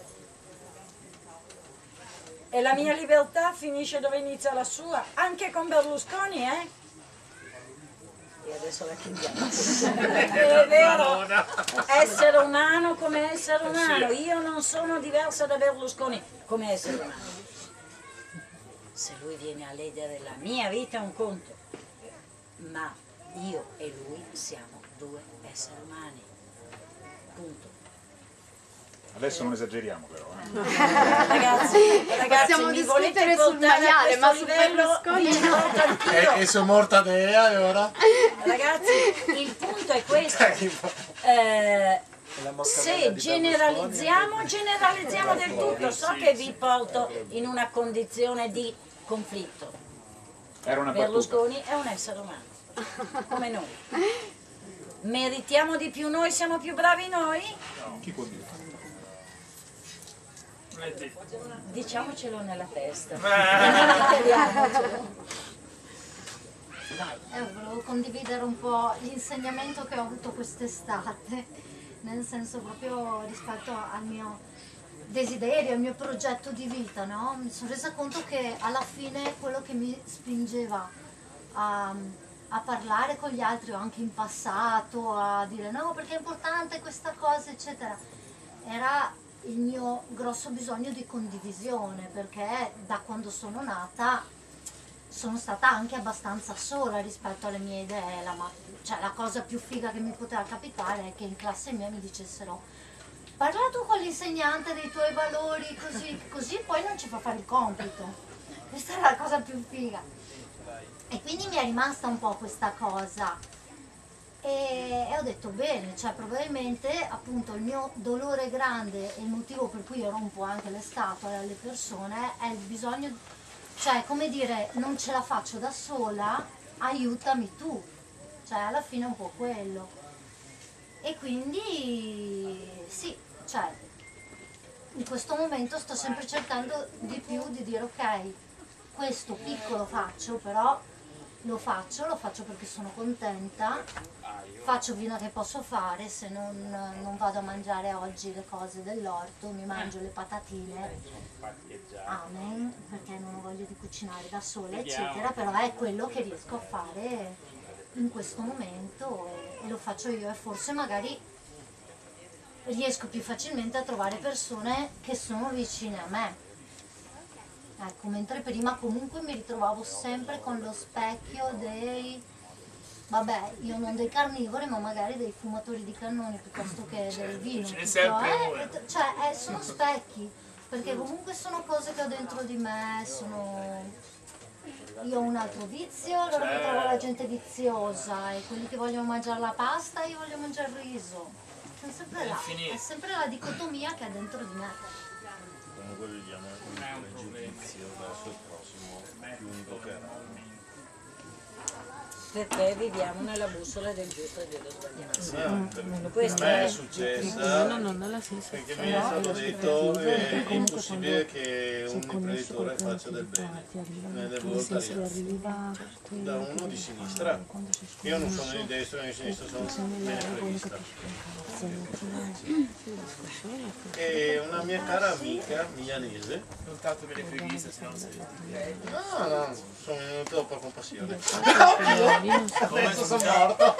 E la mia libertà finisce dove inizia la sua, anche con Berlusconi, E adesso la chiudiamo. È vero, essere umano come essere umano. Io non sono diversa da Berlusconi come essere umano. Se lui viene a ledere la mia vita è un conto, ma io e lui siamo due esseri umani, punto.
Adesso non esageriamo però.
Ragazzi,
Possiamo
mi
discutere
volete
sul
portare
maiale,
a
ma
questo
su
livello?
Berlusconi
Vi porto anch'io.
E su Mortadea e ora?
Ragazzi, il punto è questo. Se generalizziamo del tutto. So che vi porto in una condizione di conflitto.
Era una battuta.
Berlusconi è un essere umano, come noi. Meritiamo di più noi, siamo più bravi noi?
Chi può dire?
Diciamocelo nella testa.
Volevo condividere un po' l'insegnamento che ho avuto quest'estate, nel senso proprio rispetto al mio desiderio, al mio progetto di vita, no? Mi sono resa conto che alla fine quello che mi spingeva a parlare con gli altri o anche in passato, a dire no perché è importante questa cosa eccetera, era il mio grosso bisogno di condivisione, perché da quando sono nata sono stata anche abbastanza sola rispetto alle mie idee. La cosa più figa che mi poteva capitare è che in classe mia mi dicessero parla tu con l'insegnante dei tuoi valori, così poi non ci fa fare il compito. Questa era la cosa più figa. E quindi mi è rimasta un po' questa cosa. E ho detto bene, cioè probabilmente appunto il mio dolore grande e il motivo per cui io rompo anche le scatole alle persone è il bisogno, cioè come dire, non ce la faccio da sola, aiutami tu, cioè alla fine è un po' quello. E quindi sì, cioè in questo momento sto sempre cercando di più di dire ok, questo piccolo faccio, però lo faccio perché sono contenta, faccio fino a che posso fare, se non vado a mangiare oggi le cose dell'orto, mi mangio le patatine, amen, perché non ho voglia di cucinare da sola, eccetera, però è quello che riesco a fare in questo momento e lo faccio io, e forse magari riesco più facilmente a trovare persone che sono vicine a me. Ecco, mentre prima comunque mi ritrovavo sempre con lo specchio dei, vabbè, io non dei carnivori, ma magari dei fumatori di cannoni piuttosto che del vino.
Ce n'è sempre
sono specchi. perché comunque sono cose che ho dentro di me, io ho un altro vizio, allora mi trovo la gente viziosa e quelli che vogliono mangiare la pasta, io voglio mangiare il riso. Sono sempre là, è sempre la dicotomia che è dentro di me.
Comunque viviamo un pregiudizio verso il prossimo più unico che è.
Perché viviamo nella bussola del giusto e dello sbagliato.
A
Questo
me è
è
successa perché mi è stato detto è impossibile che un imprenditore faccia del bene nel volontariato da uno di sinistra. Io non sono né di destra né di sinistra, sono beneficenista. E una mia cara amica milanese,
Non tanto benefichista, se non sei.
no, sono venuto per compassione. Adesso sono morto.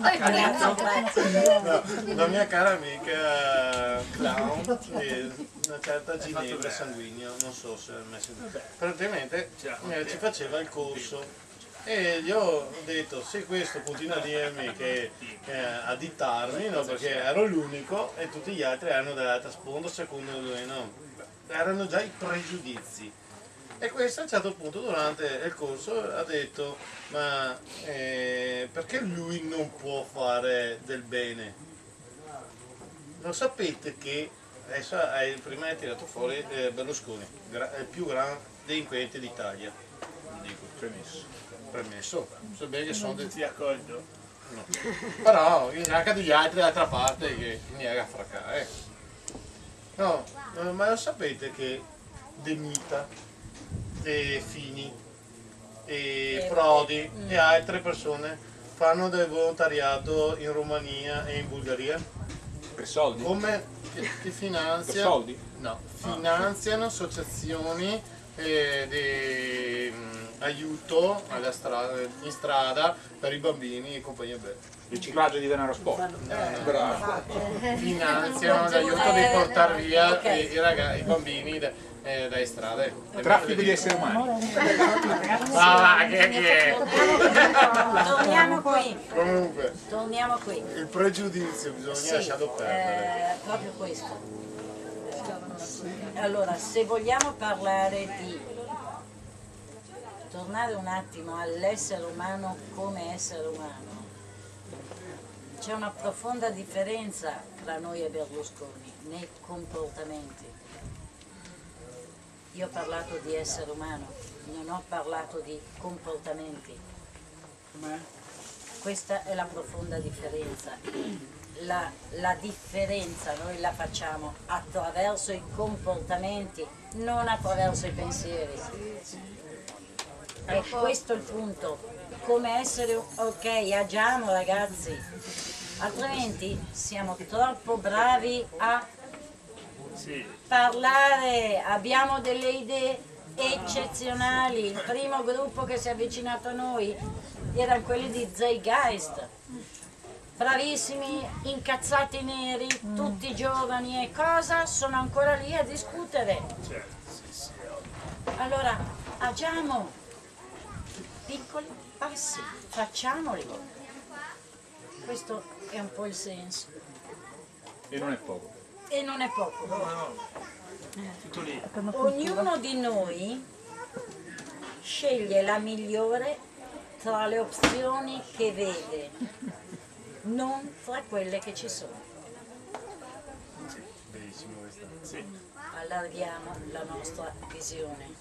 No, la mia cara amica clown, una certa Ginevra Sanguigno, non so se mi sentito. Praticamente ci faceva il corso e gli ho detto se questo continua a dirmi che a dittarmi, no, perché ero l'unico e tutti gli altri erano dall'altra sponda, secondo lui no. Erano già i pregiudizi. E questo a un certo punto durante il corso ha detto ma perché lui non può fare del bene? Lo sapete che adesso prima hai tirato fuori Berlusconi, il più grande delinquente d'Italia. Dico, premesso, so bene che sono
Ti accorgo.
no. Però anche degli altri dall'altra parte che mi era a fraccare. No, ma lo sapete che De Mita e Fini e Prodi e altre persone fanno del volontariato in Romania e in Bulgaria?
Per soldi?
Come che
Per
finanziano?
soldi?
No, finanziano associazioni di aiuto in strada per i bambini e compagnia bella.
Riciclaggio di denaro sporco. Bravo.
Finanziano l'aiuto di portare via i bambini dalle strade.
Traffico di esseri umani.
Ah, che è?
Torniamo qui.
Comunque,
Torniamo qui.
il pregiudizio bisogna
Sì,
lasciarlo perdere.
proprio questo. Allora, se vogliamo parlare di tornare un attimo all'essere umano come essere umano, c'è una profonda differenza tra noi e Berlusconi nei comportamenti. Io ho parlato di essere umano, non ho parlato di comportamenti. Questa è la profonda differenza. La differenza noi la facciamo attraverso i comportamenti, non attraverso i pensieri. E questo è il punto. Come essere, ok, agiamo ragazzi, altrimenti siamo troppo bravi a parlare, abbiamo delle idee eccezionali. Il primo gruppo che si è avvicinato a noi erano quelli di Zeitgeist, bravissimi, incazzati neri, tutti giovani e cosa, sono ancora lì a discutere. Allora, agiamo, piccoli passi, facciamoli. Questo è un po' il senso.
E non è poco.
E non è poco.
Tutto lì.
Ognuno di noi sceglie la migliore tra le opzioni che vede, non tra quelle che ci sono.
Bellissimo questo.
Allarghiamo la nostra visione.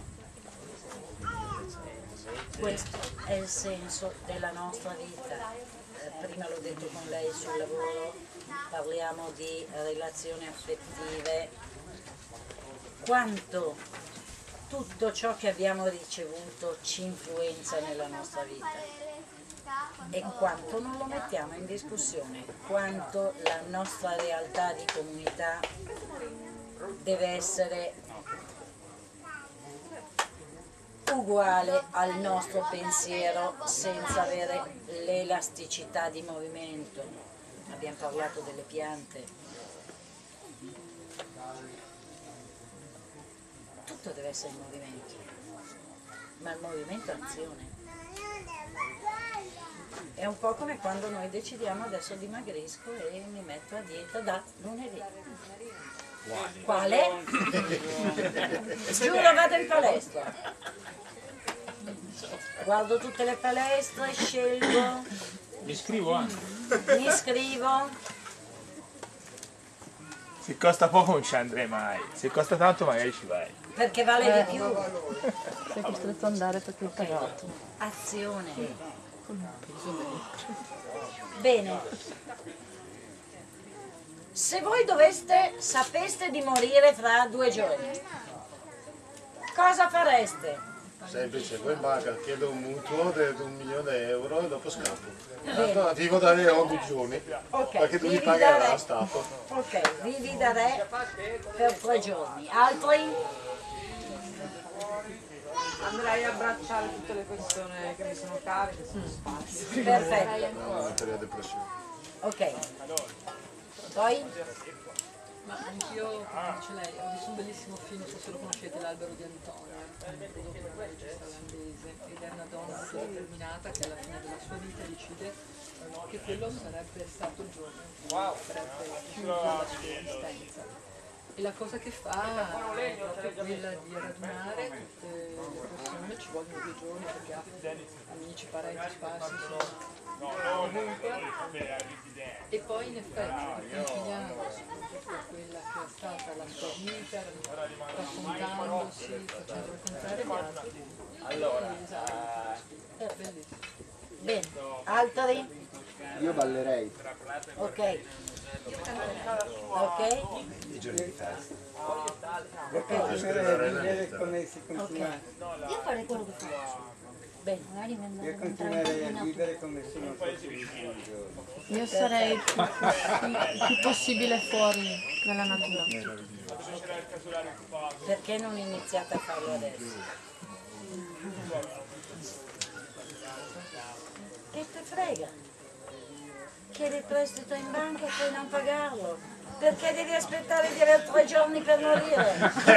Questo è il senso della nostra vita. Prima l'ho detto con lei sul lavoro, parliamo di relazioni affettive. Quanto tutto ciò che abbiamo ricevuto ci influenza nella nostra vita e quanto non lo mettiamo in discussione, quanto la nostra realtà di comunità deve essere uguale al nostro pensiero senza avere l'elasticità di movimento. Abbiamo parlato delle piante. Tutto deve essere in movimento, ma il movimento è azione. È un po' come quando noi decidiamo adesso dimagrisco e mi metto a dieta da lunedì. Quale? Giuro, vado in palestra. Guardo tutte le palestre, scelgo,
Mi iscrivo anche.
mi iscrivo.
Se costa poco non ci andrei mai, se costa tanto magari ci vai.
Perché vale di più.
Sei costretto ad andare perché hai pagato.
Azione. Bene. Se voi sapeste di morire fra 2 giorni, cosa fareste?
Semplice, poi in banca chiedo un mutuo di 1 milione di euro e dopo scappo.
Bene.
Vivo da re ogni giorno, perché tu li
vivi
pagherà
da re.
lo Stato.
Ok, vivi da re per 3 giorni. Altri?
Andrei a abbracciare tutte le persone che mi sono care, che sono sparse.
Perfetto.
No, per la depressione.
Ok. Poi?
Ma anch'io, come dice lei, ho visto un bellissimo film, non so se lo conoscete, L'albero di Antonio, prodotto da una regista olandese, ed è una donna determinata che alla fine della sua vita decide che quello sarebbe stato il giorno in cui avrebbe chiuso la sua esistenza. E la cosa che fa è proprio quella di radunare tutte le persone, ci vogliono 2 giorni perché ha amici, parenti sparsi, insomma, ovunque. E poi in effetti consigliando soprattutto quella che è stata la sua vita, raccontandosi, facendo raccontare gli altri. È bellissimo.
Bene. Altri?
Io ballerei.
Ok. Ok?
I giorni di festa.
Continuerei a vivere come si continua.
Io farei quello che faccio.
Bene.
Magari mi andavo
Io
a comprare un
continuerei a
po' di
vivere come se non fosse un giorno.
Io sarei il più possibile fuori dalla natura.
Perché non iniziate a farlo adesso? Che te frega? Chiedi il prestito in banca e poi non pagarlo. Perché devi aspettare di avere 3 giorni per morire?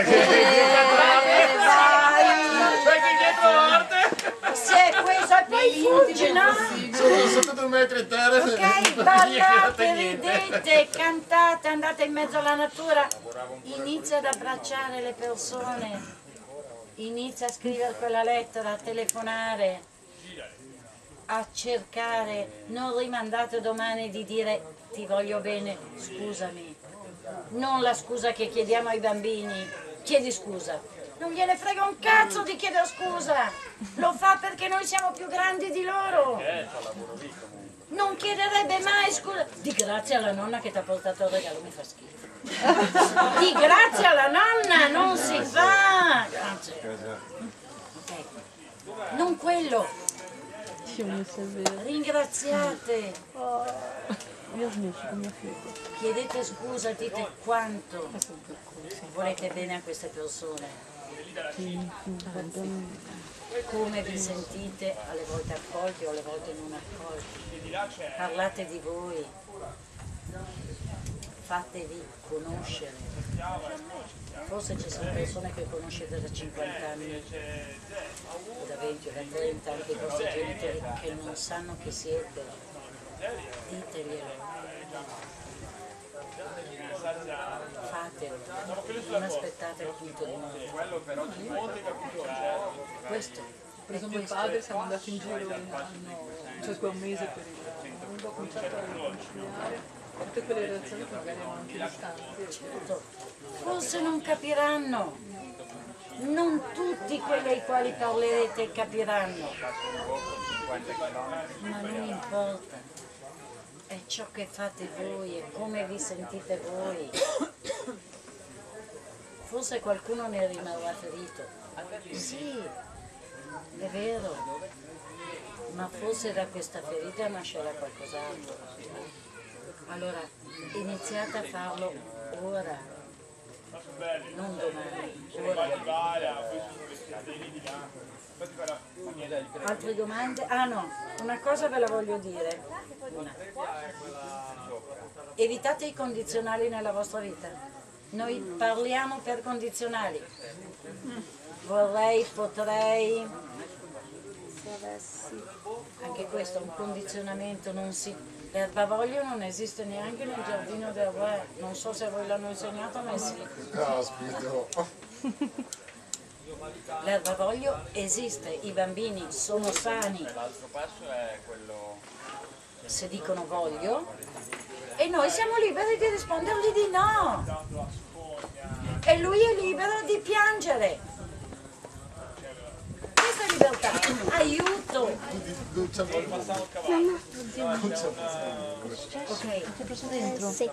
Se è questo e poi fuggi, no?
Sono sotto 2 metri a terra.
Ok, ballate, ridete, cantate, andate in mezzo alla natura. Inizia ad abbracciare le persone. Inizia a scrivere quella lettera, a telefonare, a cercare. Non rimandate domani di dire ti voglio bene, scusami. Non la scusa che chiediamo ai bambini. Chiedi scusa. Non gliene frega un cazzo di chiedere scusa. Lo fa perché noi siamo più grandi di loro. Non chiederebbe mai scusa. Di grazie alla nonna che ti ha portato il regalo, mi fa schifo. Di grazie alla nonna, non si fa. Grazie. Ok. Non quello. Ringraziate.
Io ho smesso con mio figlio.
Chiedete scusa, dite quanto volete bene a queste persone. Come vi sentite alle volte accolti o alle volte non accolti. Parlate di voi. Fatevi conoscere. Forse ci sono persone che conoscete da 50 anni, o da 20 o da 30, anche i vostri genitori che non sanno chi siete. Diteglielo. Fatelo. Non aspettate il punto di morte. Questo.
Ho preso mio padre, siamo andati in giro un anno, cioè un mese per il mondo, ho cominciato a riconciliare tutte quelle relazioni che magari erano anche distanti.
Forse non capiranno. Non tutti quelli ai quali parlerete capiranno. Ma non importa. È ciò che fate voi, è come vi sentite voi. Forse qualcuno ne rimarrà ferito. Sì, è vero. Ma forse da questa ferita nascerà qualcos'altro. Allora, iniziate a farlo ora. Non domani, ora. Altre domande? Ah no, una cosa ve la voglio dire. Una. Evitate i condizionali nella vostra vita. Noi parliamo per condizionali. Vorrei, potrei, Anche questo è un condizionamento, l'erbavoglio non esiste neanche nel giardino del re, non so se voi l'hanno insegnato, ma sì.
Caspita.
L'erbavoglio esiste, i bambini sono sani.
L'altro passo è quello...
Se dicono voglio, e noi siamo liberi di rispondergli di no. E lui è libero di piangere. Questa è libertà. Aiuto. Ok.
Sì.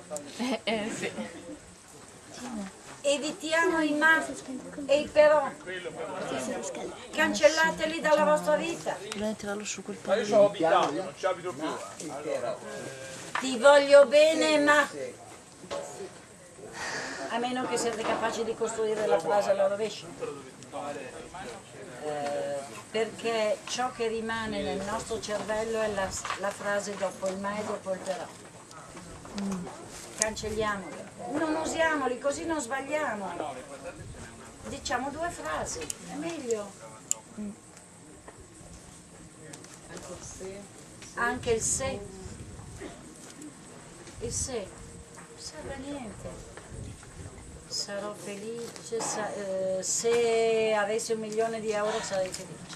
Evitiamo i ma e i però. Cancellateli dalla vostra vita.
Bisogna tirarlo su quel
Ma io ci ho abitato, non ci abito più.
Ti voglio bene, ma... A meno che siate capaci di costruire la frase alla rovescia. Perché ciò che rimane nel nostro cervello è la frase dopo il ma e dopo il però. Cancelliamoli. Non usiamoli, così non sbagliamo. Diciamo due frasi, è meglio. Anche il se. Il se. Non serve a niente. Sarò felice, se avessi 1 milione di euro sarei felice.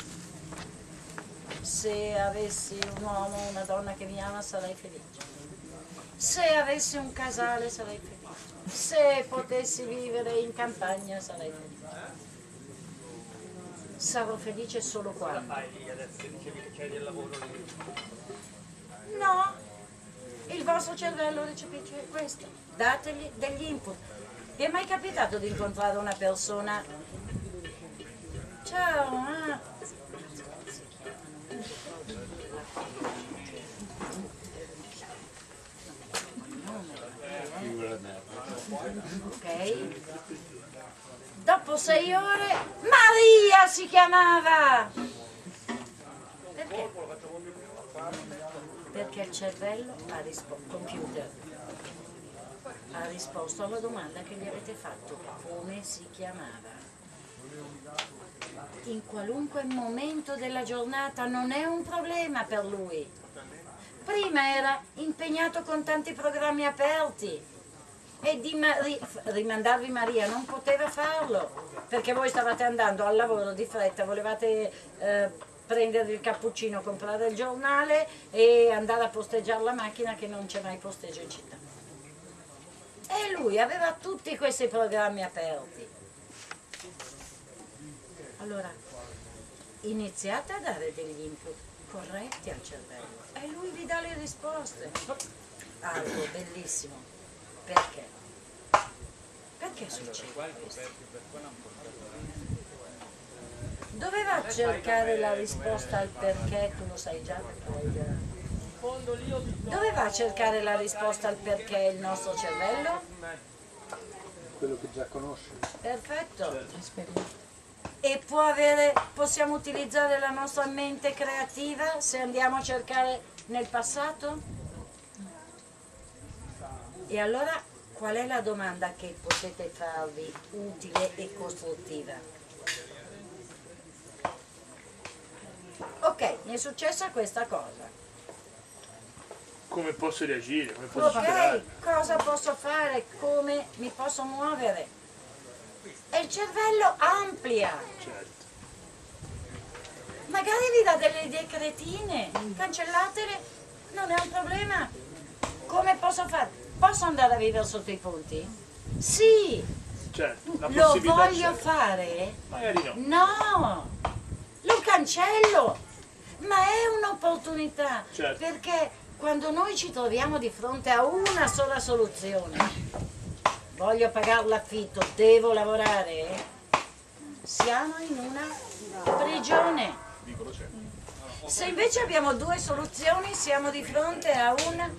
Se avessi un uomo o una donna che mi ama sarei felice. Se avessi un casale sarei felice. Se potessi vivere in campagna sarei felice. Sarò felice solo quando. No, il vostro cervello recepisce questo. Dategli degli input. Vi è mai capitato di incontrare una persona? Ciao, ok. Dopo 6 ore, Maria si chiamava! Perché? Perché il cervello ha computer ha risposto alla domanda che gli avete fatto, come si chiamava. In qualunque momento della giornata non è un problema per lui. Prima era impegnato con tanti programmi aperti e di rimandarvi Maria non poteva farlo, perché voi stavate andando al lavoro di fretta, volevate prendere il cappuccino, comprare il giornale e andare a posteggiare la macchina, che non c'è mai posteggio in città. E lui aveva tutti questi programmi aperti. Allora, iniziate a dare degli input corretti al cervello e lui vi dà le risposte. Algo bellissimo. Perché? Perché succede questo? Dove va a cercare la risposta al perché? Tu lo sai già perché l'hai già. Dove va a cercare la risposta al perché il nostro cervello?
Quello che già conosci.
Perfetto. E possiamo utilizzare la nostra mente creativa se andiamo a cercare nel passato? E allora qual è la domanda che potete farvi utile e costruttiva? Ok, mi è successa questa cosa.
Come posso reagire? Come posso superare?
Ok, cosa posso fare? Come mi posso muovere? E il cervello amplia.
Certo.
Magari vi dà delle idee cretine, cancellatele, non è un problema. Come posso fare? Posso andare a vivere sotto i ponti? Sì.
Certo, la
Lo
possibilità
voglio
c'è.
fare?
Magari no.
No, lo cancello, ma è un'opportunità,
Certo.
perché quando noi ci troviamo di fronte a una sola soluzione, voglio pagare l'affitto, devo lavorare, siamo in una prigione. Se invece abbiamo 2 soluzioni, siamo di fronte a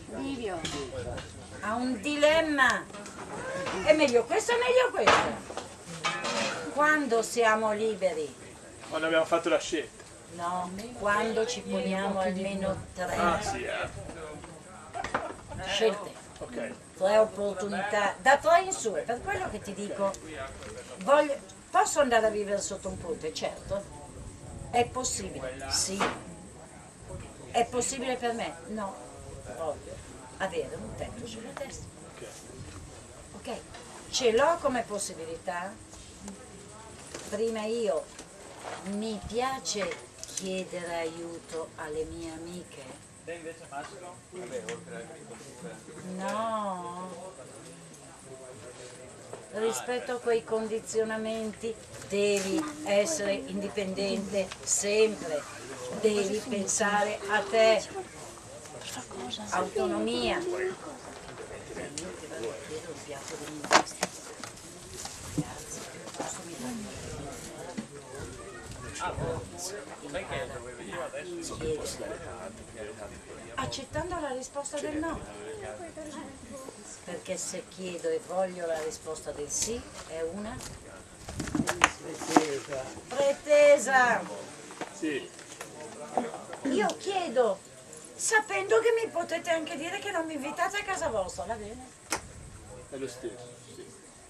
un dilemma. È meglio questo, è meglio questo. Quando siamo liberi?
Quando abbiamo fatto la scelta.
No, quando ci poniamo almeno 3
Ah sì,
scelte,
ok.
3 opportunità, da 3 in su. È per quello che ti dico, posso andare a vivere sotto un ponte, certo. È possibile? Sì. È possibile per me? No. Voglio avere un tetto sulla testa. Ok? Ce l'ho come possibilità. Prima io mi piace chiedere aiuto alle mie amiche.
Te invece Massimo? Vabbè, oltre all'agricoltura.
No. Rispetto a quei condizionamenti devi essere indipendente sempre, devi pensare a te, autonomia. Io ti vado a chiedere un piatto di impasta. Grazie, posso mi
Sai che dove veniva adesso?
accettando la risposta del no. Perché se chiedo e voglio la risposta del sì è una pretesa.
Sì.
Io chiedo sapendo che mi potete anche dire che non mi invitate a casa vostra, va bene?
È lo stesso, sì.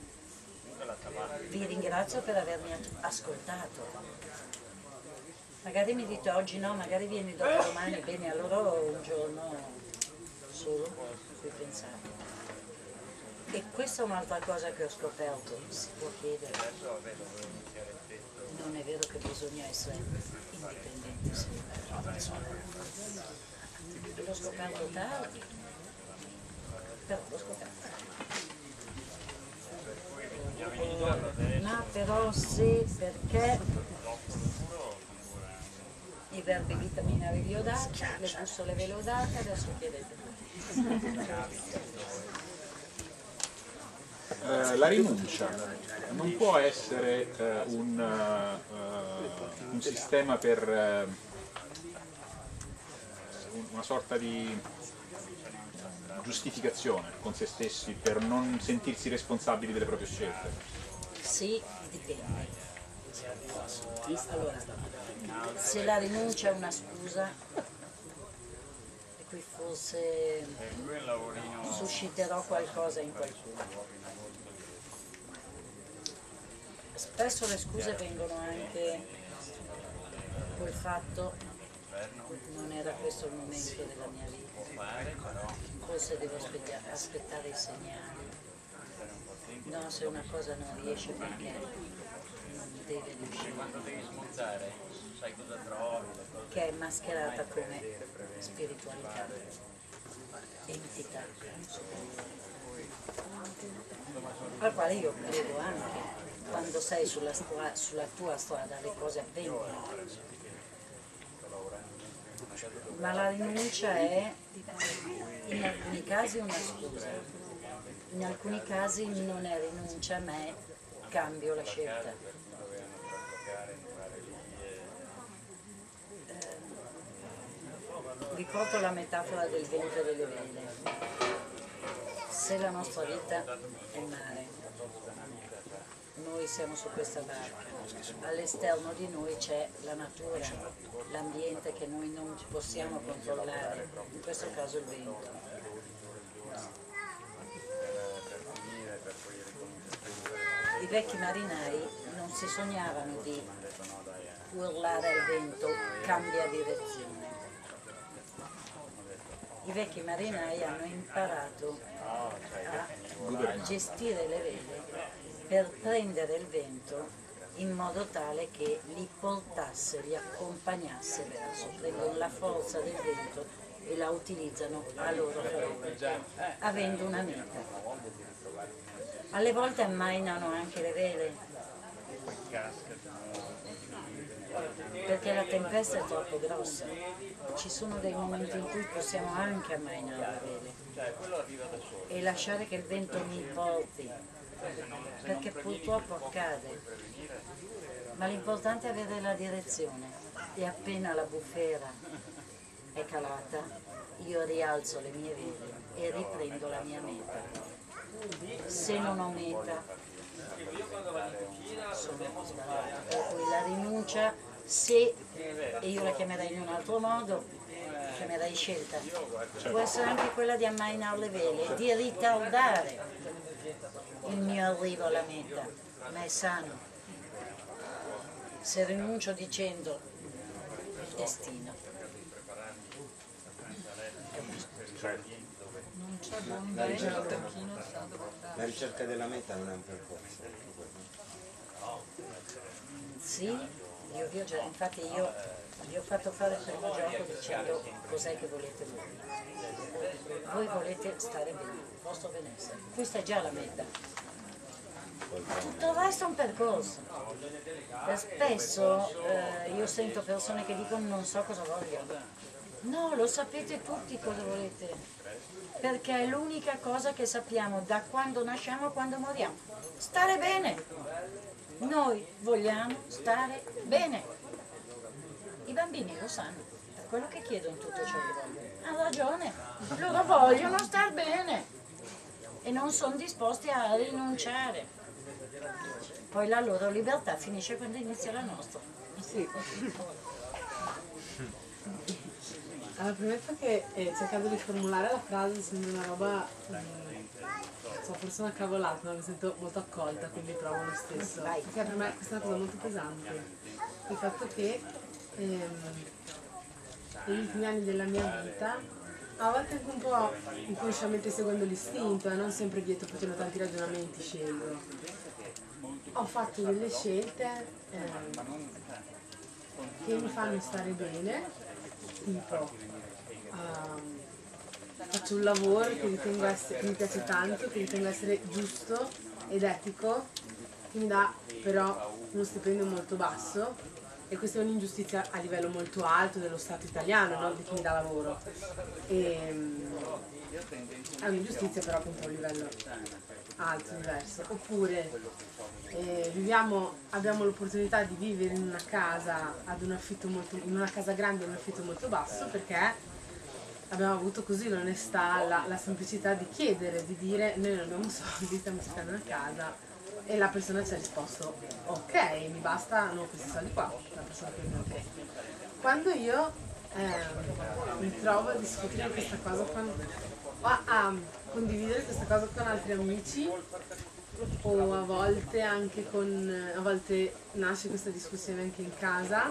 Vi ringrazio per avermi ascoltato. Magari mi dite oggi no, magari vieni dopo domani, bene, allora ho un giorno solo su cui pensare. E questa è un'altra cosa che ho scoperto, si può chiedere. Non è vero che bisogna essere indipendenti sempre. L'ho scoperto tardi, però l'ho scoperto. No, però sì, perché i verbi vitaminari li ho dati, le bussole ve le ho date, adesso chiedete.
La rinuncia non può essere un sistema per una sorta di giustificazione con se stessi per non sentirsi responsabili delle proprie scelte.
Sì, dipende. Allora, se la rinuncia è una scusa, e qui forse susciterò qualcosa in qualcuno. Spesso le scuse vengono anche col fatto non era questo il momento della mia vita, forse devo aspettare i segnali. No, se una cosa non riesce perché non deve riuscire,
Quando devi smontare, sai cosa trovi,
che è mascherata come spiritualità, entità, al quale io credo anche. Quando sei sulla tua strada le cose avvengono, ma la rinuncia è in alcuni casi una scusa, in alcuni casi non è rinuncia ma è cambio la scelta. Vi porto la metafora del vento e delle vele. Se la nostra vita è il mare, noi siamo su questa barca, all'esterno di noi c'è la natura, l'ambiente che noi non possiamo controllare, in questo caso il vento. I vecchi marinai non si sognavano di urlare al vento cambia direzione. I vecchi marinai hanno imparato a gestire le vele per prendere il vento in modo tale che li portasse, li accompagnasse verso, prendono la forza del vento e la utilizzano a loro favore, avendo una meta. Alle volte ammainano anche le vele, perché la tempesta è troppo grossa. Ci sono dei momenti in cui possiamo anche ammainare le vele e lasciare che il vento mi porti, perché purtroppo accade, ma l'importante è avere la direzione e appena la bufera è calata io rialzo le mie vele e riprendo la mia meta. Se non ho meta sono sbagliata, per cui la rinuncia, se, e io la chiamerei in un altro modo, chiamerei scelta, può essere anche quella di ammainare le vele, di ritardare il mio arrivo alla meta, ma è sano. Se rinuncio dicendo destino.
Non c'è buon bene, il tacchino sa dove andare.
La ricerca della meta non è un percorso.
Sì, infatti io vi ho fatto fare il primo gioco dicendo cos'è che volete voi. Voi volete stare bene, il vostro benessere. Questa è già la meta. Tutto il resto è un percorso. E spesso io sento persone che dicono non so cosa voglio. No, lo sapete tutti cosa volete, perché è l'unica cosa che sappiamo da quando nasciamo a quando moriamo. Stare bene. Noi vogliamo stare bene. I bambini lo sanno, per quello che chiedono tutto ciò che vogliono. Ha ragione, loro vogliono star bene e non sono disposti a rinunciare. Poi la loro libertà finisce quando inizia la nostra.
Sì. Alla premessa che cercando di formulare la frase sembra una roba, forse una cavolata, ma mi sento molto accolta, quindi provo lo stesso. Perché per me questa è una cosa molto pesante. Il fatto che negli ultimi anni della mia vita, a volte anche un po' inconsciamente seguendo l'istinto, non sempre dietro facendo tanti ragionamenti, scelgo. Ho fatto delle scelte che mi fanno stare bene, tipo faccio un lavoro che ritengo che mi piace tanto, che ritengo essere giusto ed etico, che mi dà però uno stipendio molto basso, e questa è un'ingiustizia a livello molto alto dello Stato italiano, non di chi mi dà lavoro. È un'ingiustizia però appunto a un livello alto, diverso. Oppure abbiamo l'opportunità di vivere in una casa in una casa grande ad un affitto molto basso, perché abbiamo avuto così l'onestà, la semplicità di chiedere, di dire noi non abbiamo soldi, stiamo cercando una casa, e la persona ci ha risposto ok, mi bastano questi soldi qua, la persona che mi ha chiesto. Quando io mi trovo a discutere questa cosa a condividere questa cosa con altri amici, o a volte anche a volte nasce questa discussione anche in casa,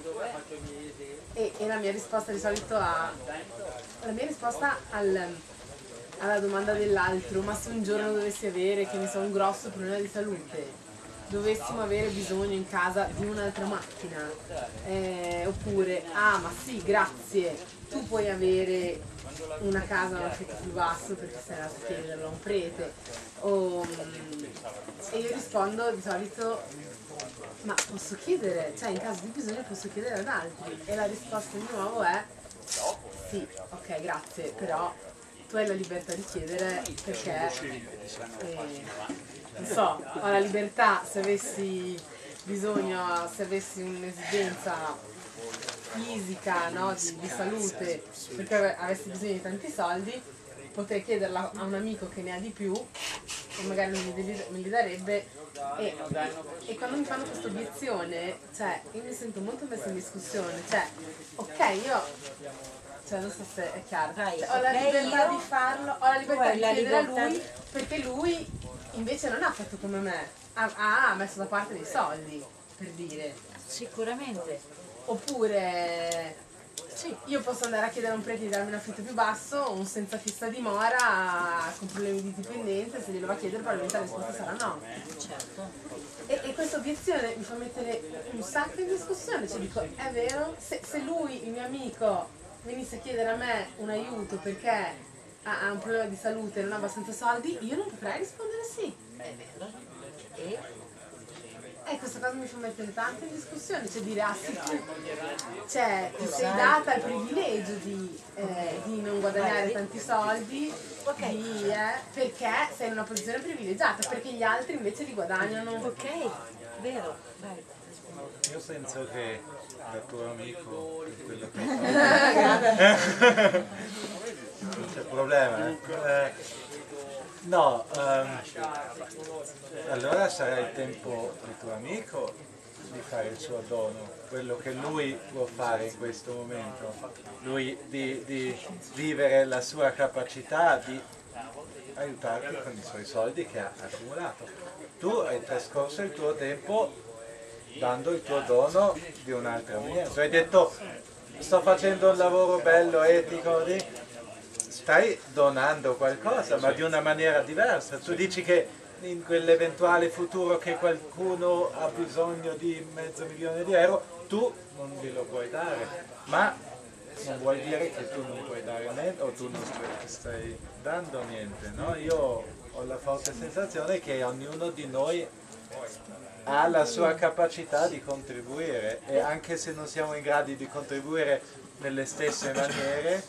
e la mia risposta di solito alla domanda dell'altro: ma se un giorno dovessi avere, che ne so, un grosso problema di salute, dovessimo avere bisogno in casa di un'altra macchina, oppure ma sì, grazie, tu puoi avere una casa a un affitto più basso perché sei andato a chiederlo a un prete, e io rispondo di solito: ma posso chiedere, cioè in caso di bisogno posso chiedere ad altri, e la risposta di nuovo è sì, ok, grazie, però tu hai la libertà di chiedere, perché non so, ho la libertà, se avessi bisogno, se avessi un'esigenza fisica, no, di salute, perché avessi bisogno di tanti soldi, potrei chiederla a un amico che ne ha di più e magari me li darebbe, e quando mi fanno questa obiezione, cioè io mi sento molto messa in discussione, cioè ok, non so se è chiaro, ho la libertà di farlo, ho la libertà di chiedere a lui, perché lui invece non ha fatto come me, ha messo da parte dei soldi, per dire.
Sicuramente.
Oppure sì, io posso andare a chiedere a un prete di darmi un affitto più basso, un senza fissa dimora con problemi di dipendenza, se glielo va a chiedere probabilmente la risposta sarà no.
Certo.
E questa obiezione mi fa mettere un sacco in discussione, cioè dico, è vero, se lui, il mio amico, venisse a chiedere a me un aiuto perché ha un problema di salute e non ha abbastanza soldi, io non potrei rispondere sì.
È vero.
E questa cosa mi fa mettere tanto in discussione, cioè dire sì, tu ti sei data il privilegio di non guadagnare tanti soldi, perché sei in una posizione privilegiata, perché gli altri invece li guadagnano.
Ok, vero.
Io penso che da tuo amico, quello che non c'è problema. No, allora sarà il tempo del tuo amico di fare il suo dono, quello che lui può fare in questo momento, lui di vivere la sua capacità di aiutarti con i suoi soldi che ha accumulato. Tu hai trascorso il tuo tempo dando il tuo dono di un'altra maniera. Tu hai detto sto facendo un lavoro bello, etico, stai donando qualcosa, ma di una maniera diversa. Tu dici che in quell'eventuale futuro che qualcuno ha bisogno di €500.000, tu non glielo puoi dare, ma non vuol dire che tu non puoi dare niente o tu non stai dando niente, no? Io ho la forte sensazione che ognuno di noi ha la sua capacità di contribuire, e anche se non siamo in grado di contribuire nelle stesse maniere,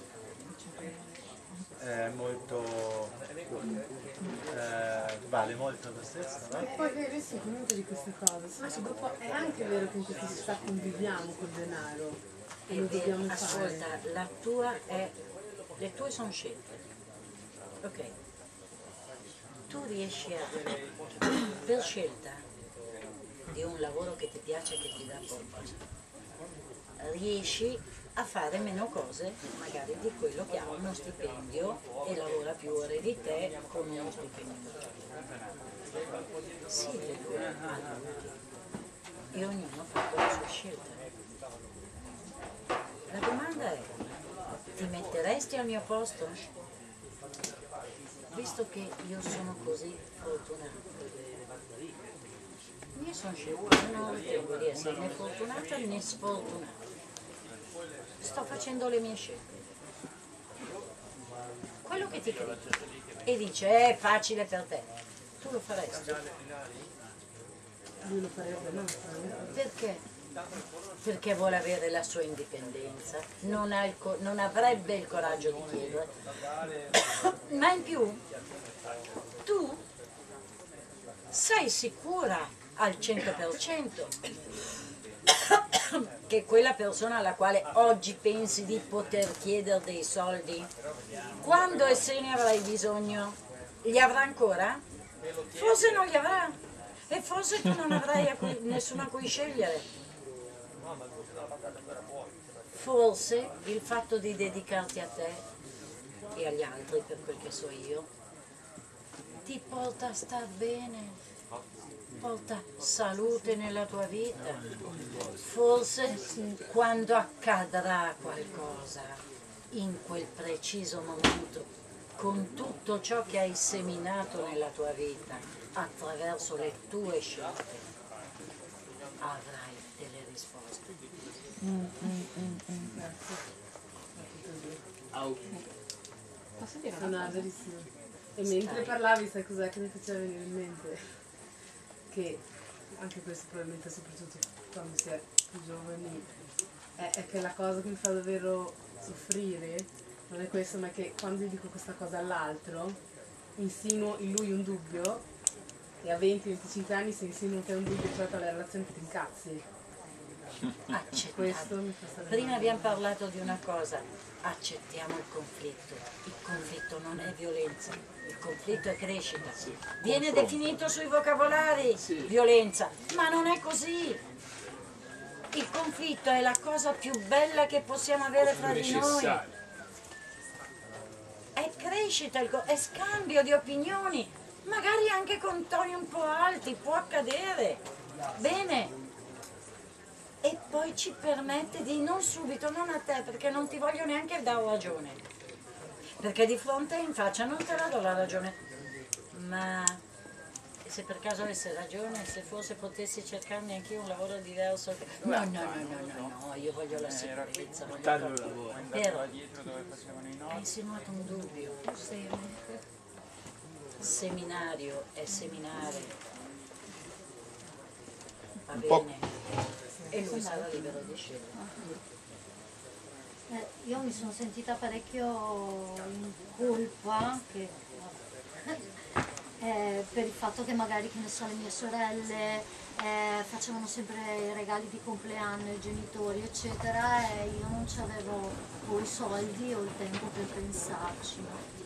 vale molto lo stesso, no?
E poi adesso comunque di queste cose, adesso dopo è anche vero che in questa società conviviamo col denaro e lo dobbiamo fare.
Ascolta, le tue sono scelte, ok? Tu riesci per scelta di un lavoro che ti piace, che ti dà qualcosa, riesci a fare meno cose magari di quello che ha uno stipendio e lavora più ore di te con uno stipendio. Siete due adulti e ognuno fa la sua scelta. La domanda è: ti metteresti al mio posto? Visto che io sono così fortunata, io sono scelta, non ritengo di essere né fortunata né sfortunata. Sto facendo le mie scelte. Quello che ti critica e dice è facile per te, tu lo faresti?
Lui lo farebbe, no?
Perché? Perché vuole avere la sua indipendenza, non avrebbe il coraggio di chiedere. Ma in più, tu sei sicura al 100% che quella persona alla quale oggi pensi di poter chiedere dei soldi, quando e se ne avrai bisogno, li avrà ancora? Forse non li avrà, e forse tu non avrai nessuno a cui scegliere. Forse il fatto di dedicarti a te e agli altri, per quel che so io, ti porta a star bene, porta salute nella tua vita. Forse quando accadrà qualcosa in quel preciso momento, con tutto ciò che hai seminato nella tua vita attraverso le tue scelte, avrai delle risposte.
Posso dire una cosa? Verissimo. E mentre parlavi, sai cos'è che mi faceva venire in mente? Che anche questo probabilmente soprattutto quando si è più giovani è che la cosa che mi fa davvero soffrire non è questo, ma che quando io dico questa cosa all'altro insinuo in lui un dubbio, e a 20-25 anni se insinuo che è un dubbio rispetto alla relazione che ti incazzi. Questo mi fa stare
Prima
male.
abbiamo parlato di una cosa: accettiamo il conflitto. Il conflitto non è violenza, il conflitto è crescita. Viene definito sui vocabolari violenza, ma non è così. Il conflitto è la cosa più bella che possiamo avere fra di noi. È crescita, è scambio di opinioni, magari anche con toni un po' alti, può accadere. Bene. E poi ci permette di, non subito, non a te, perché non ti voglio neanche dare ragione, perché di fronte in faccia non te la do la ragione, ma se per caso avessi ragione, se forse potessi cercarmi anche io un lavoro diverso, no, io voglio la sicurezza, però hai insinuato un dubbio. Seminario è seminare, va bene, e lui sarà libero di scegliere.
Io mi sono sentita parecchio in colpa per il fatto che magari, che ne so, le mie sorelle facevano sempre i regali di compleanno ai genitori eccetera, e io non c'avevo o i soldi o il tempo per pensarci.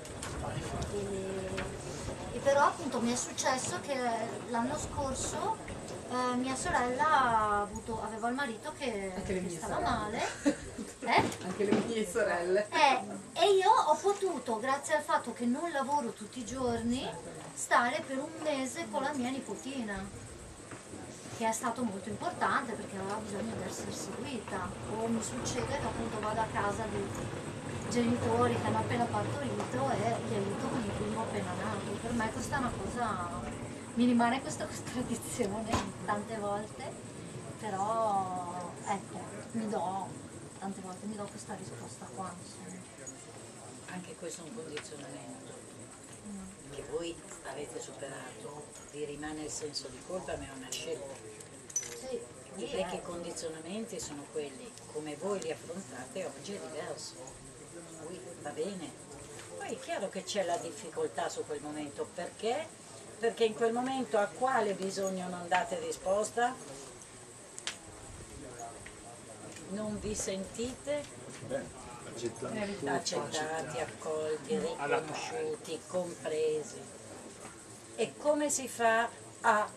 E però appunto mi è successo che l'anno scorso mia sorella aveva il marito che stava male.
Anche le mie sorelle.
E io ho potuto, grazie al fatto che non lavoro tutti i giorni, stare per un mese con la mia nipotina. che è stato molto importante perché aveva bisogno di essere seguita, o mi succede che appunto vado a casa di genitori che hanno appena partorito e li aiuto con il bimbo appena nato. Per me questa è una cosa, mi rimane questa contraddizione tante volte, però ecco, tante volte mi do questa risposta qua, insomma.
Anche questo è un condizionamento che voi avete superato, vi rimane il senso di colpa, ma è una scelta.
Sì,
I vecchi condizionamenti sono quelli, come voi li affrontate oggi è diverso. Qui va bene. Poi è chiaro che c'è la difficoltà su quel momento, perché? Perché in quel momento a quale bisogno non date risposta? Non vi sentite accettati, accolti, riconosciuti, compresi. E come si fa a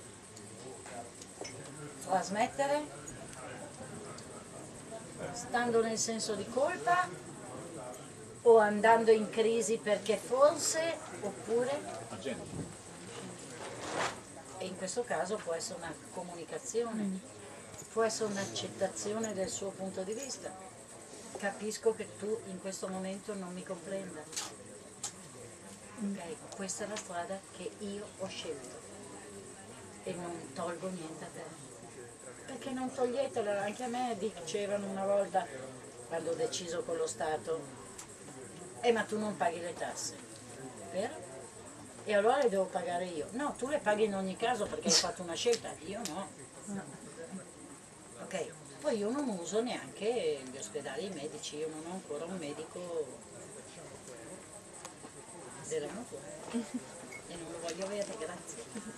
trasmettere? Stando nel senso di colpa o andando in crisi perché forse, oppure? E in questo caso può essere una comunicazione, può essere un'accettazione del suo punto di vista. Capisco che tu in questo momento non mi comprenda. Ok, questa è la strada che io ho scelto e non tolgo niente a te. Perché non toglietela? Anche a me dicevano una volta, quando ho deciso con lo Stato, ma tu non paghi le tasse, vero? E allora le devo pagare io. No, tu le paghi in ogni caso perché hai fatto una scelta, io no. Ok, poi io non uso neanche gli ospedali, i medici, io non ho ancora un medico della natura e non lo voglio avere, grazie.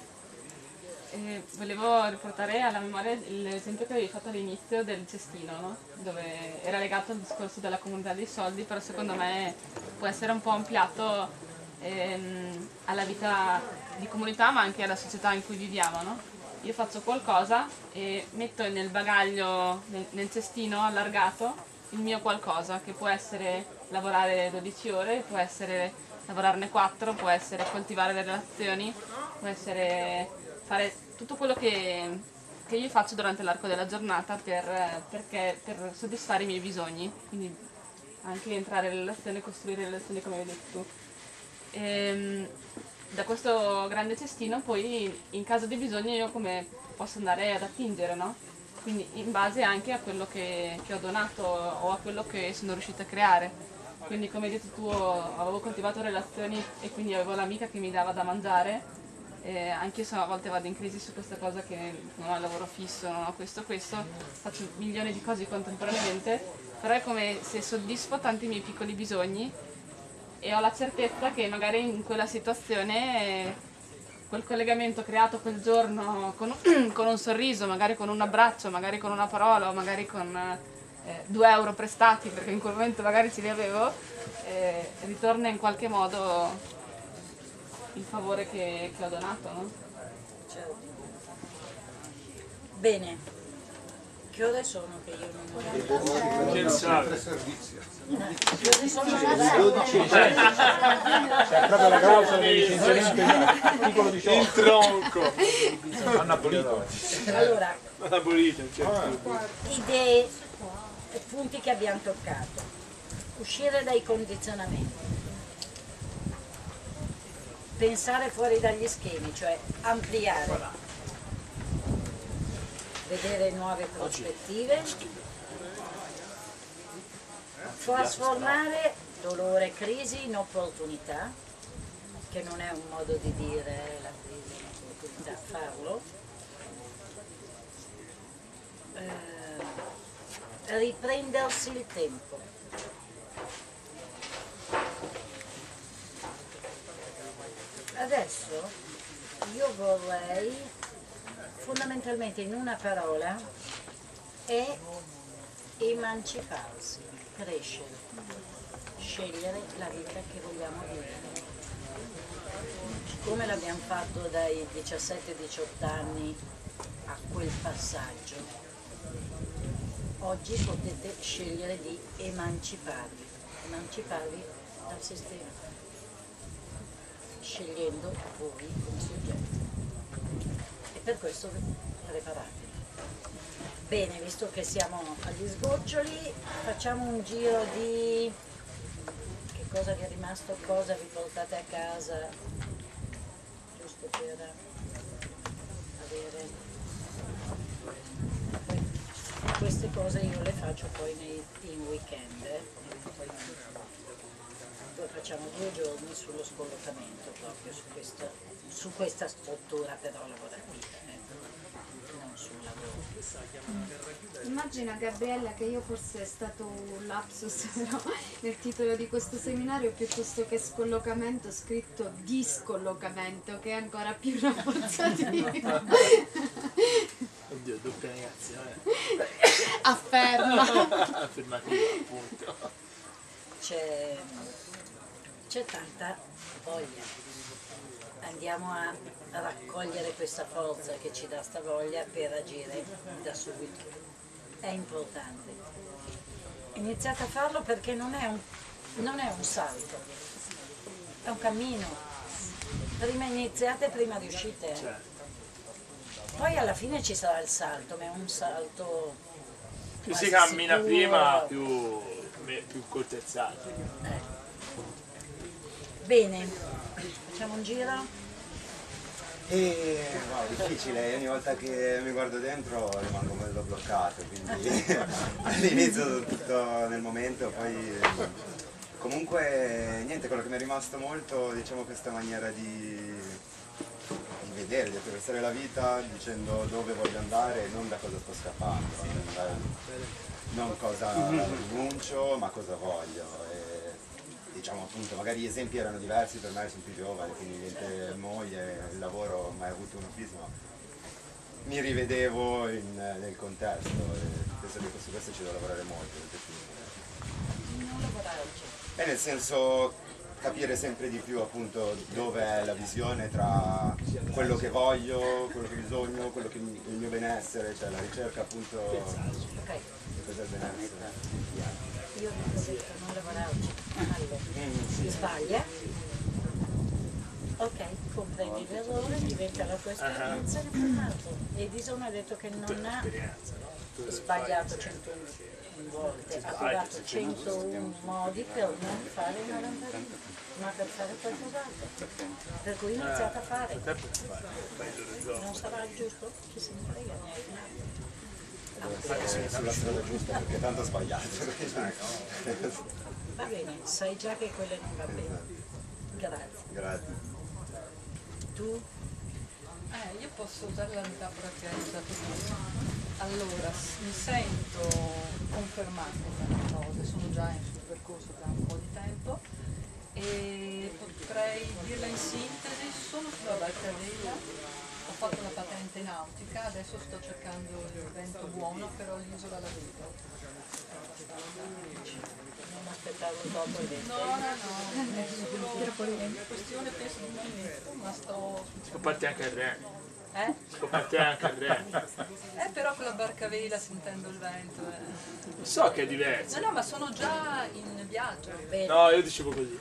Volevo riportare alla memoria l'esempio che avevi fatto all'inizio del cestino, no? Dove era legato al discorso della comunità dei soldi, però secondo me può essere un po' ampliato alla vita di comunità ma anche alla società in cui viviamo, no? Io faccio qualcosa e metto nel bagaglio, nel cestino allargato, il mio qualcosa, che può essere lavorare 12 ore, può essere lavorarne 4, può essere coltivare le relazioni, può essere fare tutto quello che io faccio durante l'arco della giornata per soddisfare i miei bisogni, quindi anche entrare in relazione, costruire relazioni come hai detto tu. Da questo grande cestino poi in caso di bisogno io come posso andare ad attingere, no? Quindi in base anche a quello che ho donato o a quello che sono riuscita a creare. Quindi come hai detto tu avevo coltivato relazioni e quindi avevo l'amica che mi dava da mangiare, anche io a volte vado in crisi su questa cosa che non ho il lavoro fisso, non ho questo, faccio milioni di cose contemporaneamente, però è come se soddisfo tanti miei piccoli bisogni e ho la certezza che magari in quella situazione quel collegamento creato quel giorno con un sorriso, magari con un abbraccio, magari con una parola o magari con 2 euro prestati perché in quel momento magari ce li avevo, ritorna in qualche modo il favore che ho donato, no?
Certo. Bene, che ore sono che io non ho? Che ore sono?
C'è proprio la causa del licenziamento articolo 18.
Il tronco!
Hanno abolito.
Allora,
Hanno abolito,
idee e punti che abbiamo toccato. Uscire dai condizionamenti. Pensare fuori dagli schemi, cioè ampliare, vedere nuove prospettive, trasformare dolore e crisi in opportunità, che non è un modo di dire la crisi è un'opportunità, farlo, riprendersi il tempo. Adesso io vorrei fondamentalmente in una parola è emanciparsi, crescere, scegliere la vita che vogliamo vivere. Come l'abbiamo fatto dai 17-18 anni a quel passaggio, oggi potete scegliere di emanciparvi dal sistema, scegliendo voi come soggetti. E per questo preparati. Bene, visto che siamo agli sgoccioli, facciamo un giro di che cosa vi è rimasto, cosa vi portate a casa, giusto per avere queste cose. Io le faccio poi in weekend, poi facciamo 2 giorni sullo scollocamento, proprio su questa struttura però lavorativa, non sul lavoro.
Immagina Gabriella che io forse è stato un lapsus però nel titolo di questo seminario piuttosto che scollocamento ho scritto discollocamento, che è ancora più rafforzativo.
Oddio, doppia negazione.
Afferma.
Affermativa, appunto.
C'è tanta voglia. Andiamo a raccogliere questa forza che ci dà sta voglia per agire da subito. È importante. Iniziate a farlo perché non è un salto, è un cammino. Prima iniziate, prima riuscite. Poi alla fine ci sarà il salto, ma è un salto
Più
quasi
si cammina
sicuro.
prima, più cortezzato.
Bene, facciamo un giro?
Wow, difficile, ogni volta che mi guardo dentro rimango molto bloccato, quindi all'inizio tutto nel momento, poi comunque niente, quello che mi è rimasto molto, diciamo, questa maniera di vedere, di attraversare la vita dicendo dove voglio andare e non da cosa sto scappando, non cosa rinuncio ma cosa voglio. Diciamo appunto, magari gli esempi erano diversi per me, sono più giovane, quindi niente moglie, il lavoro, mai avuto un autismo, mi rivedevo nel contesto e penso che su questo ci devo lavorare molto.
Non lavorarci.
E nel senso capire sempre di più appunto dove è la visione tra quello che voglio, quello che bisogno, quello che il mio benessere, cioè la ricerca appunto di cos'è il benessere.
Io non lavorarci. Allora, si sbaglia. Ok, comprendi l'errore, diventa la tua esperienza e ne altro. Edison ha detto che non ha sbagliato 101 volte, ha trovato 101 modi per non fare una lampadina, ma per fare qualcos'altro. Per cui iniziate a fare. Non sarà giusto? Chi se ne frega, ne hai un altro.
Sulla strada giusta perché tanto ho sbagliato.
Va bene, sai già che quelle non va bene. Grazie.
Grazie.
Tu?
Io posso usare la metafora che hai usato tu. Allora, mi sento confermata in tante cose, sono già sul percorso da un po' di tempo e potrei dirla in sintesi, sono sulla Barcavela. Ho fatto la patente nautica, adesso sto cercando il vento buono, però l'isola la vedo.
Non aspettavo dopo il vento.
No, è solo una questione, penso, di un minuto, ma sto...
Scoparti anche il re.
Eh?
Scoparti anche il re.
Però con la barca a vela sentendo il vento.
So che è diverso.
No, ma sono già in viaggio.
Bene.
No, io dicevo così.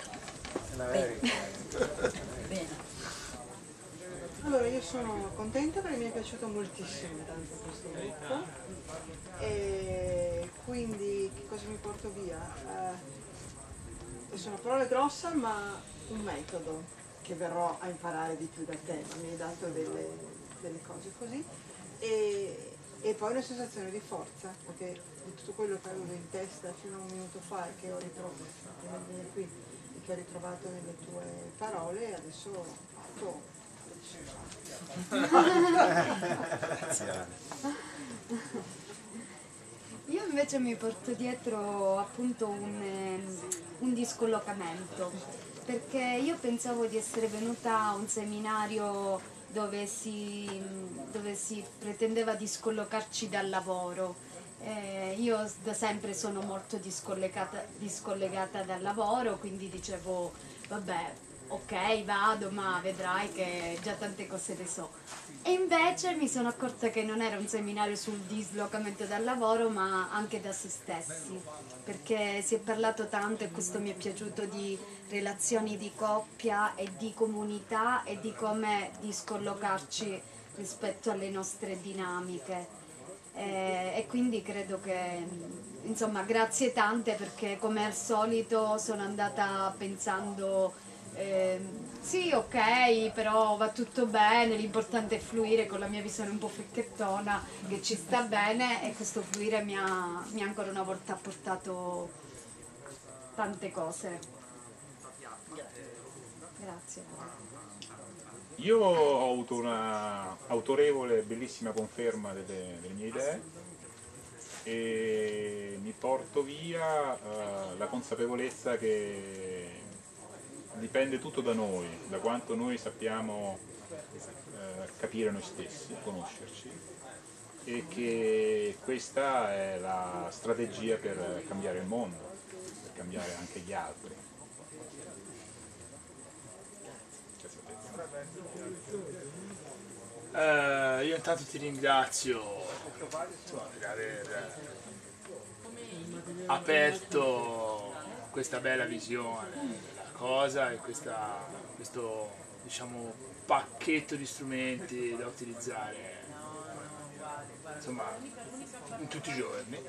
Bene.
Allora, io sono contenta perché mi è piaciuto moltissimo tanto questo gruppo e quindi che cosa mi porto via? Sono parole grosse ma un metodo che verrò a imparare di più da te, mi hai dato delle cose così e poi una sensazione di forza, perché di tutto quello che avevo in testa fino a un minuto fa e che ho ritrovato nel venire qui e che ho ritrovato nelle tue parole, adesso ho fatto.
Io invece mi porto dietro appunto un discollocamento, perché io pensavo di essere venuta a un seminario dove si pretendeva di scollocarci dal lavoro. Io da sempre sono molto discollegata dal lavoro, quindi dicevo vabbè, ok, vado, ma vedrai che già tante cose ne so. E invece mi sono accorta che non era un seminario sul dislocamento dal lavoro, ma anche da se stessi, perché si è parlato tanto, e questo mi è piaciuto, di relazioni di coppia e di comunità e di come discollocarci rispetto alle nostre dinamiche. E quindi credo che, insomma, grazie tante, perché come al solito sono andata pensando sì, ok, però va tutto bene, l'importante è fluire, con la mia visione un po' fricchettona che ci sta bene, e questo fluire mi ha ancora una volta portato tante cose. Grazie.
Io ho avuto una autorevole e bellissima conferma delle mie idee e mi porto via la consapevolezza che dipende tutto da noi, da quanto noi sappiamo capire noi stessi, conoscerci, e che questa è la strategia per cambiare il mondo, per cambiare anche gli altri.
Io intanto ti ringrazio, insomma, per aver aperto questa bella visione della cosa e questo, diciamo, pacchetto di strumenti da utilizzare, insomma, in tutti i giorni.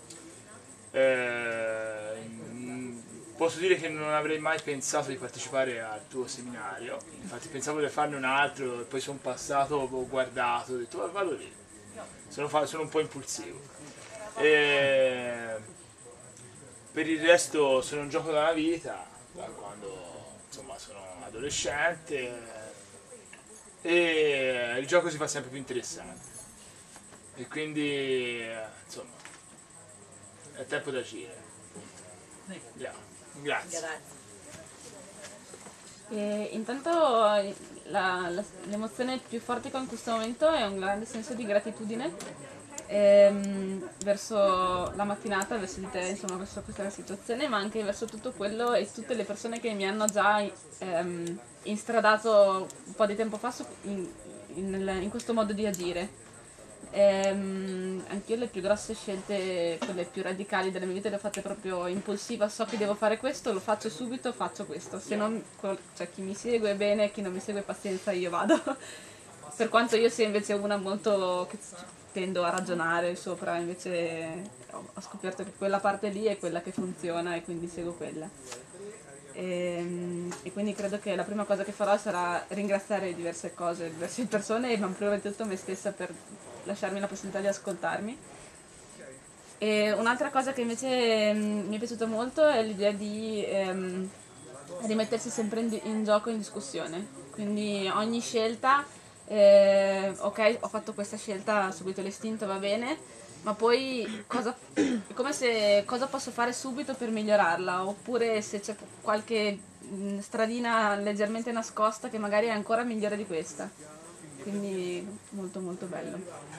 Posso dire che non avrei mai pensato di partecipare al tuo seminario, infatti pensavo di farne un altro e poi sono passato, ho guardato, ho detto vado lì, sono un po' impulsivo. Per il resto sono un gioco della vita, da quando, insomma, sono adolescente, e il gioco si fa sempre più interessante e quindi, insomma, è tempo da agire. Grazie.
Intanto l'emozione più forte che ho in questo momento è un grande senso di gratitudine verso la mattinata, verso di te, insomma, verso questa situazione, ma anche verso tutto quello e tutte le persone che mi hanno già instradato un po' di tempo fa in questo modo di agire. Anch'io le più grosse scelte, quelle più radicali della mia vita, le ho fatte proprio impulsiva, so che devo fare questo, lo faccio subito, faccio questo. Se non, cioè, chi mi segue bene, chi non mi segue pazienza, io vado. Per quanto io sia invece una molto che tendo a ragionare sopra, invece ho scoperto che quella parte lì è quella che funziona e quindi seguo quella. E quindi credo che la prima cosa che farò sarà ringraziare diverse cose, diverse persone, ma prima di tutto me stessa per lasciarmi la possibilità di ascoltarmi. E un'altra cosa che invece mi è piaciuta molto è l'idea di rimettersi sempre in gioco, in discussione. Quindi ogni scelta, ok, ho fatto questa scelta, ho seguito l'istinto, va bene, ma poi cosa posso fare subito per migliorarla, oppure se c'è qualche stradina leggermente nascosta che magari è ancora migliore di questa. Quindi molto molto bello.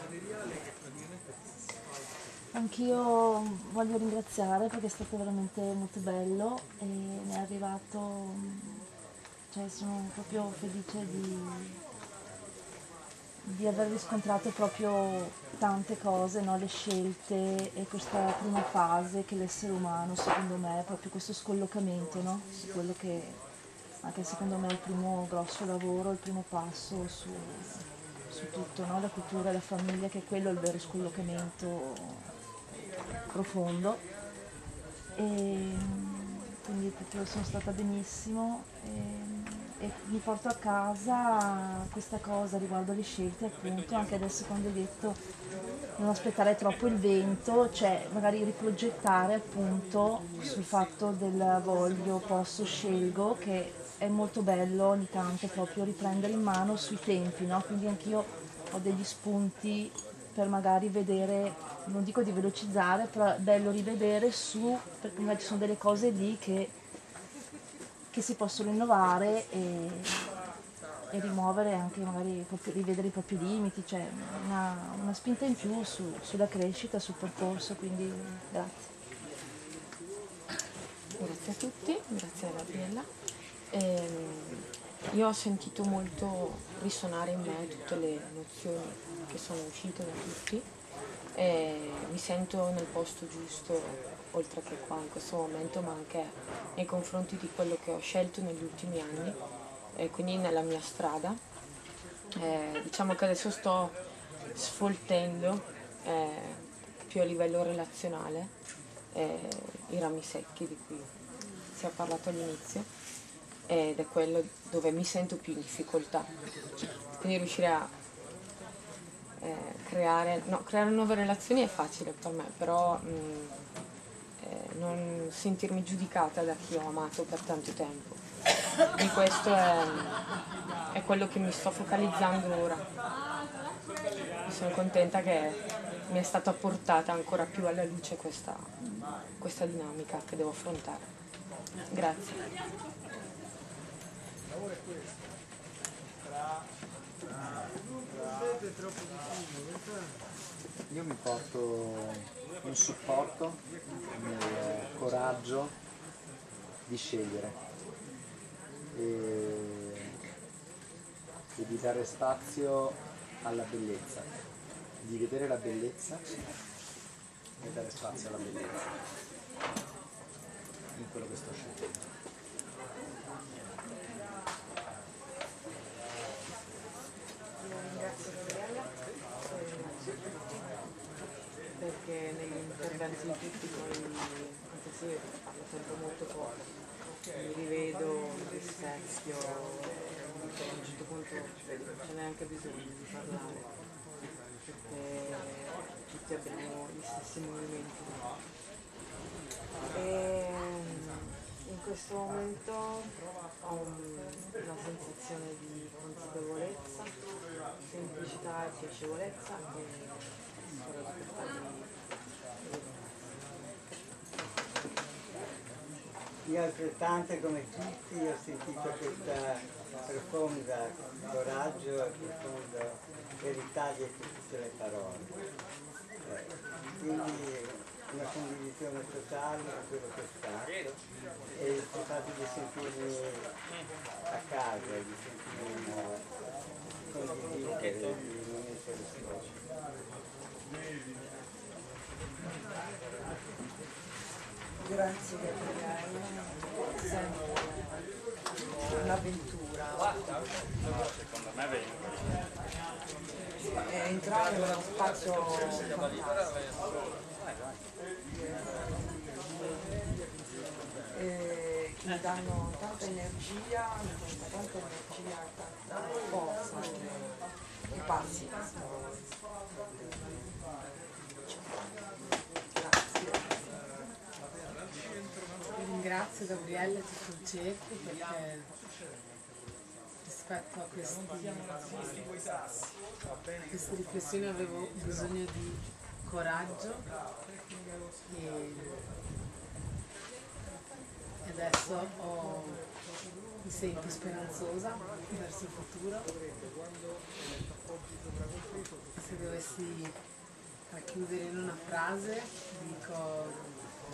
Anch'io voglio ringraziare perché è stato veramente molto bello e mi è arrivato, cioè sono proprio felice di aver riscontrato proprio tante cose, no? Le scelte e questa prima fase che l'essere umano, secondo me, è proprio questo scollocamento, no? Su quello che anche secondo me è il primo grosso lavoro, il primo passo su tutto, no? La cultura e la famiglia, che è quello il vero scollocamento profondo. E quindi proprio sono stata benissimo e mi porto a casa questa cosa riguardo le scelte, appunto, anche adesso quando hai detto non aspettare troppo il vento, cioè magari riprogettare appunto sul fatto del voglio, posso, scelgo, che è molto bello ogni tanto proprio riprendere in mano sui tempi, no? Quindi anch'io ho degli spunti per magari vedere, non dico di velocizzare, però è bello rivedere perché magari ci sono delle cose lì che si possono innovare e rimuovere anche magari rivedere i propri limiti, cioè una spinta in più sulla crescita, sul percorso, quindi grazie.
Grazie a tutti, grazie a Gabriella. Io ho sentito molto risuonare in me tutte le nozioni che sono uscite da tutti e mi sento nel posto giusto, oltre che qua in questo momento, ma anche nei confronti di quello che ho scelto negli ultimi anni e quindi nella mia strada. Diciamo che adesso sto sfoltendo più a livello relazionale i rami secchi di cui si è parlato all'inizio, ed è quello dove mi sento più in difficoltà. Quindi riuscire a creare nuove relazioni è facile per me, però non sentirmi giudicata da chi ho amato per tanto tempo. E questo è quello che mi sto focalizzando ora. Sono contenta che mi è stata portata ancora più alla luce questa dinamica che devo affrontare. Grazie.
Io mi porto un supporto nel coraggio di scegliere e di dare spazio alla bellezza, di vedere la bellezza e dare spazio alla bellezza in quello che sto scegliendo.
Perché negli interventi di tutti poi, anche se io parlo sempre molto poco, mi rivedo, mi rispecchio, a un certo punto non c'è neanche bisogno di parlare, perché tutti abbiamo gli stessi movimenti. E in questo momento ho una sensazione di consapevolezza, semplicità e piacevolezza e
Io altrettante come tutti ho sentito questa profonda coraggio e profonda verità dietro tutte le parole. Quindi una condivisione totale di quello che è stato e il fatto di sentirmi a casa, di sentirmi condividere, di non essere soli.
Grazie Gabriele, è sempre un'avventura.
Secondo me
Entrare in uno spazio fantastico. Che mi danno tanta energia, tanta forza e pazienza.
Ringrazio Gabriele e tutto il cerchio perché rispetto a queste riflessioni avevo bisogno di coraggio e adesso mi sento speranzosa verso il futuro. Se dovessi racchiudere in una frase dico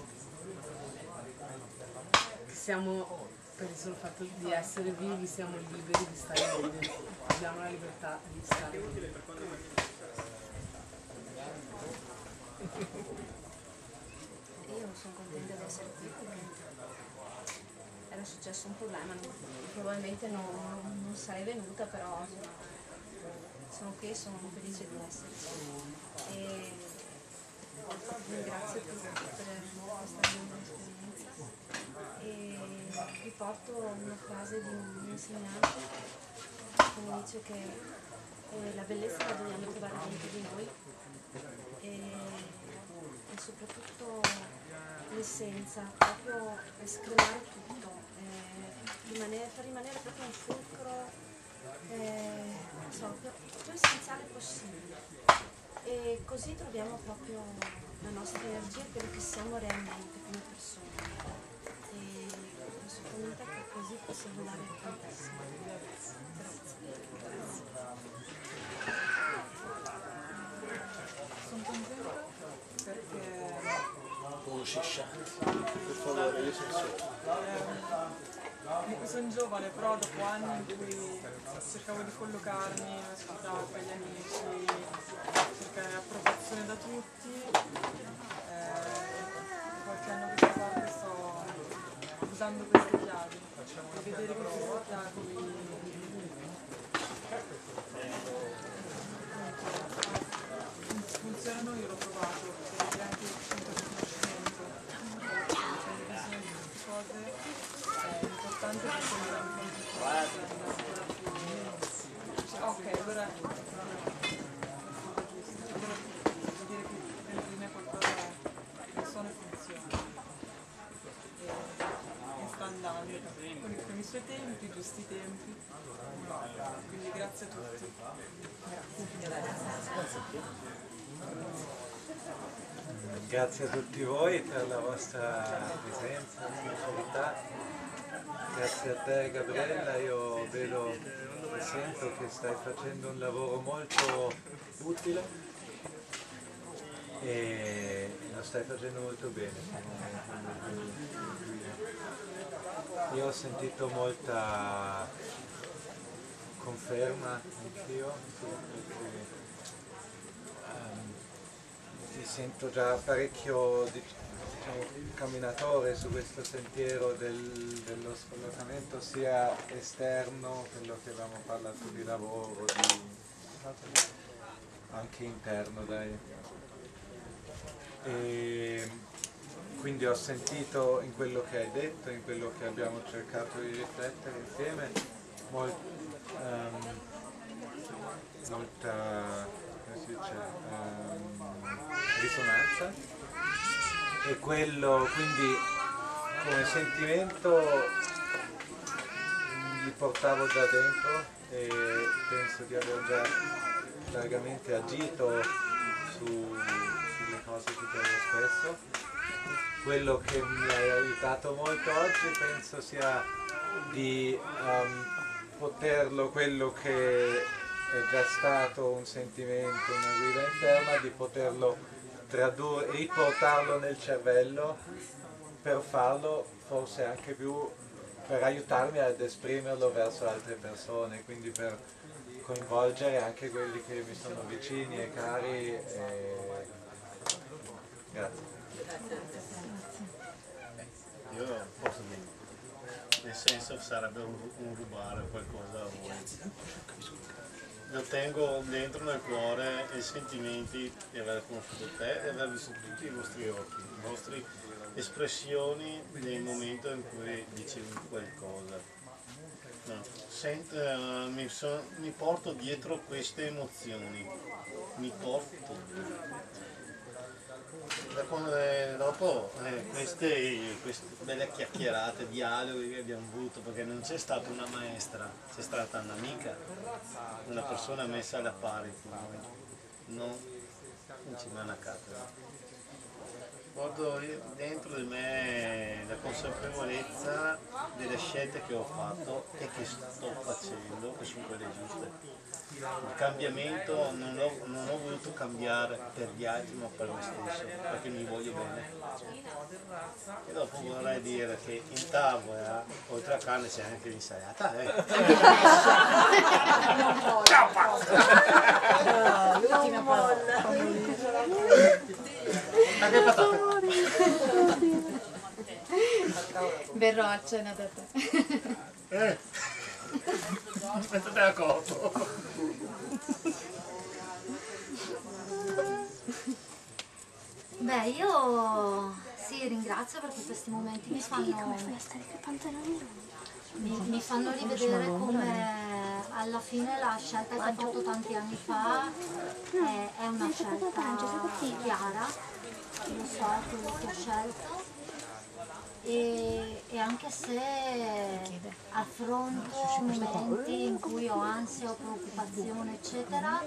siamo, per il solo fatto di essere vivi, siamo liberi di stare vivi, abbiamo la libertà di stare vivi.
Io sono contenta di essere qui perché era successo un problema, probabilmente non sarei venuta, però sono qui e sono felice di esserci. E ringrazio tutti per questa lunga esperienza. E riporto una frase di un insegnante che mi dice che la bellezza la dobbiamo trovare dentro di noi e soprattutto l'essenza, proprio scremare tutto, far rimanere proprio un fulcro più essenziale possibile e così troviamo proprio la nostra energia e quello che siamo realmente come persone. Sono convinta che così possiamo dare tantissimo. Grazie.
Sono contenta perché
per favore, io sono
sono giovane, però dopo anni in cui cercavo di collocarmi nella società, con gli amici, cercare approvazione da tutti, qualche anno a questa parte sto usando queste chiavi e vedere che queste chiavi Funzionano, io l'ho provato, perché anche il centro di conoscimento, cose, è importante che sia un po' ok, allora vuol dire che dentro di me qualcosa persone funziona e sta andando con i suoi tempi, i giusti tempi, quindi grazie a tutti.
Grazie a tutti voi per la vostra presenza, sincerità. Grazie a te Gabriella, io vedo e sento che stai facendo un lavoro molto utile e lo stai facendo molto bene. Io ho sentito molta conferma anch'io, ti sento già parecchio camminatore su questo sentiero dello scollocamento sia esterno, quello che avevamo parlato di lavoro, anche interno dai. E quindi ho sentito in quello che hai detto, in quello che abbiamo cercato di riflettere insieme, molta come si dice, risonanza, e quello quindi come sentimento li portavo già dentro e penso di aver già largamente agito sulle cose che dico spesso. Quello che mi ha aiutato molto oggi penso sia di poterlo, quello che è già stato un sentimento, una guida interna, di poterlo tradurre, riportarlo nel cervello per farlo forse anche più, per aiutarmi ad esprimerlo verso altre persone, quindi per coinvolgere anche quelli che mi sono vicini e cari. Grazie.
Io posso dire, nel senso sarebbe un rubare qualcosa a voi. Lo tengo dentro nel cuore i sentimenti di aver conosciuto te e aver visto tutti i vostri occhi, le vostre espressioni nel momento in cui dicevi qualcosa. No, mi porto dietro queste emozioni, mi porto. Dopo queste belle chiacchierate, dialoghi che abbiamo avuto, perché non c'è stata una maestra, c'è stata un'amica, una persona messa alla pari con noi, non ci va una cattedra. Porto dentro di me la consapevolezza delle scelte che ho fatto e che sto facendo, che sono quelle giuste. Il cambiamento non ho voluto cambiare per gli altri ma per me stesso, perché mi voglio bene. E dopo vorrei dire che in tavola, oltre a carne, c'è anche l'insalata.
L'ultima parola.
Anche patate.
Verrò a cena da te.
Aspettate a corpo.
Beh, io sì, ringrazio perché questi momenti mi fanno rivedere come alla fine la scelta che ho fatto tanti anni fa è una scelta chiara, lo so quello che ho scelto. E anche se affronto momenti in cui ho ansia o preoccupazione eccetera,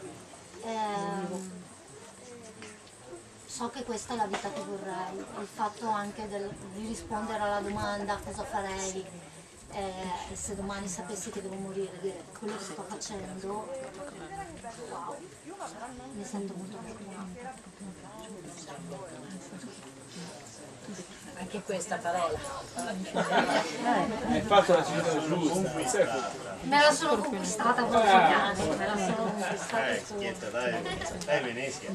so che questa è la vita che vorrei. Il fatto anche di rispondere alla domanda cosa farei se domani sapessi che devo morire, dire quello che sto facendo, wow, mi sento molto fortunata.
Anche questa parola.
Hai fatto la scelta giusta.
Me la sono conquistata con gli anni, me la sono conquistata con...
Schietta, dai Venezia.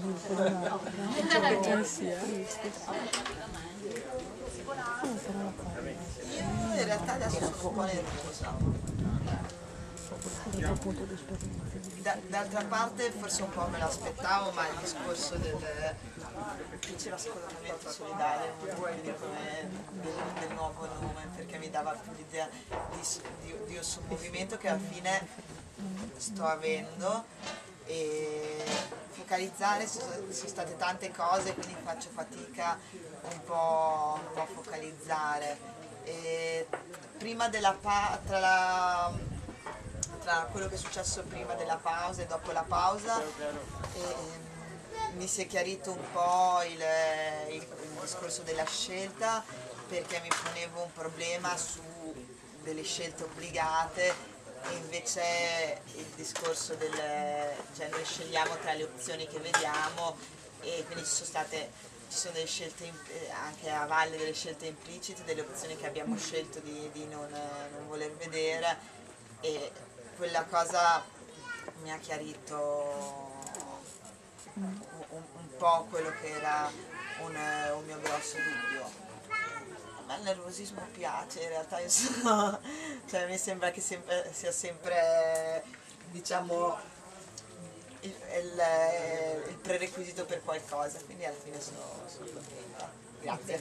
Io in realtà adesso sono un po' nervosa. D'altra parte forse un po' me l'aspettavo, ma il discorso del qui c'era scordamento solidale, del nuovo nome, perché mi dava più l'idea di un movimento che alla fine sto avendo, e focalizzare sono state tante cose, quindi faccio fatica un po' a focalizzare. E prima della tra quello che è successo prima della pausa e dopo la pausa mi si è chiarito un po' il discorso della scelta, perché mi ponevo un problema su delle scelte obbligate, e invece il discorso cioè noi scegliamo tra le opzioni che vediamo, e quindi ci sono delle scelte anche a valle, delle scelte implicite, delle opzioni che abbiamo scelto di non voler vedere, e quella cosa mi ha chiarito un po' quello che era un mio grosso dubbio. A me il nervosismo piace, in realtà io cioè mi sembra che sia sempre, diciamo, il prerequisito per qualcosa, quindi alla fine sono contenta. Grazie.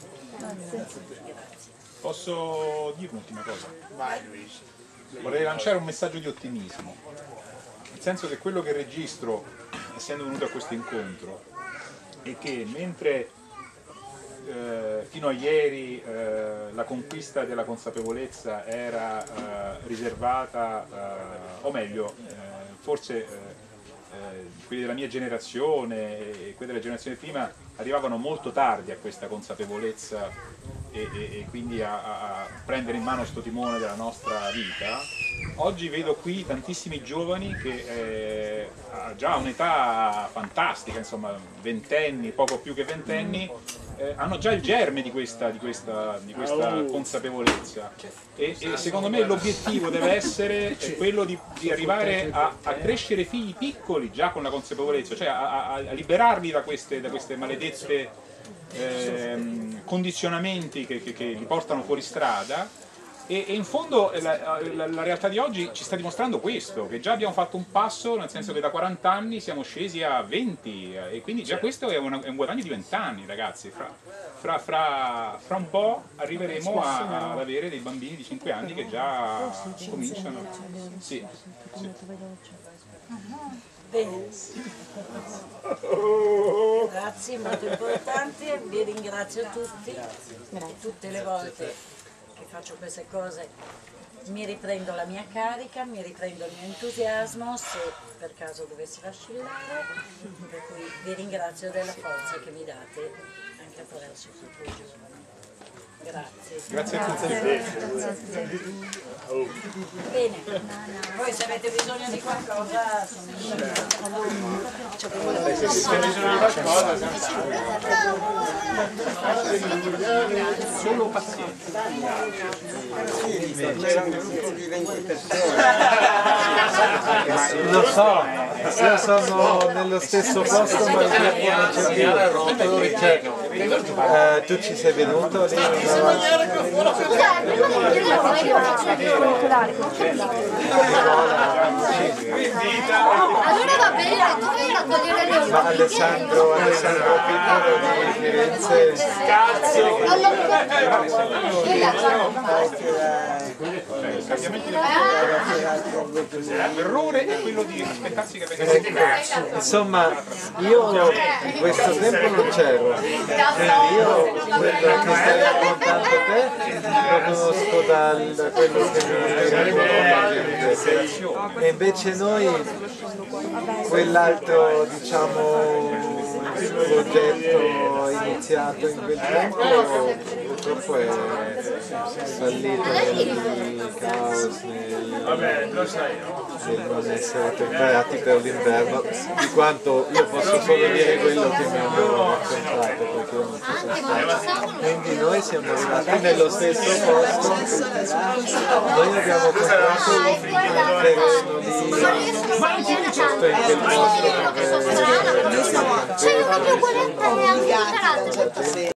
Posso dire un'ultima cosa?
Vai Luigi.
Vorrei lanciare un messaggio di ottimismo, nel senso che quello che registro, essendo venuto a questo incontro, è che mentre fino a ieri la conquista della consapevolezza era riservata, o meglio, forse quelli della mia generazione e quelli della generazione prima arrivavano molto tardi a questa consapevolezza e quindi a prendere in mano sto timone della nostra vita, oggi vedo qui tantissimi giovani che già a un'età fantastica, insomma ventenni, poco più che ventenni, hanno già il germe di questa consapevolezza, e secondo me l'obiettivo deve essere quello di arrivare a crescere figli piccoli già con la consapevolezza, cioè a liberarli da queste maledette condizionamenti che li portano fuori strada, e in fondo la realtà di oggi ci sta dimostrando questo, che già abbiamo fatto un passo, nel senso che da 40 anni siamo scesi a 20, e quindi già questo è un guadagno di 20 anni, ragazzi. Fra un po' arriveremo ad avere dei bambini di 5 anni che già cominciano. Sì.
Bene, grazie, molto importante, vi ringrazio tutti, e tutte le volte che faccio queste cose mi riprendo la mia carica, mi riprendo il mio entusiasmo, se per caso dovessi vacillare, per cui vi ringrazio della forza che mi date anche attraverso tutti i giorni. Grazie.
Grazie a tutti.
Bene, voi se avete bisogno di qualcosa
solo pazienza.
Lo so, io sono nello stesso posto, ma il tempo non c'è più. Tu ci sei venuto lì?
Allora va bene, tu vai a togliere le
Ma Alessandro Piccolo di Firenze.
L'errore è quello di aspettarsi che venga.
Insomma, io in questo tempo non c'ero, quindi io quello che stai raccontando te lo conosco da quello che mi racconta, e invece noi quell'altro, diciamo, progetto iniziato in quel tempo purtroppo è fallito nel caos, nel non essere preparati per l'inverno, di quanto io posso solo dire quello che mi hanno raccontato, perché io non ci sono stato. Quindi noi siamo arrivati nello stesso posto, noi abbiamo comprato un terreno lì, giusto in quel posto dove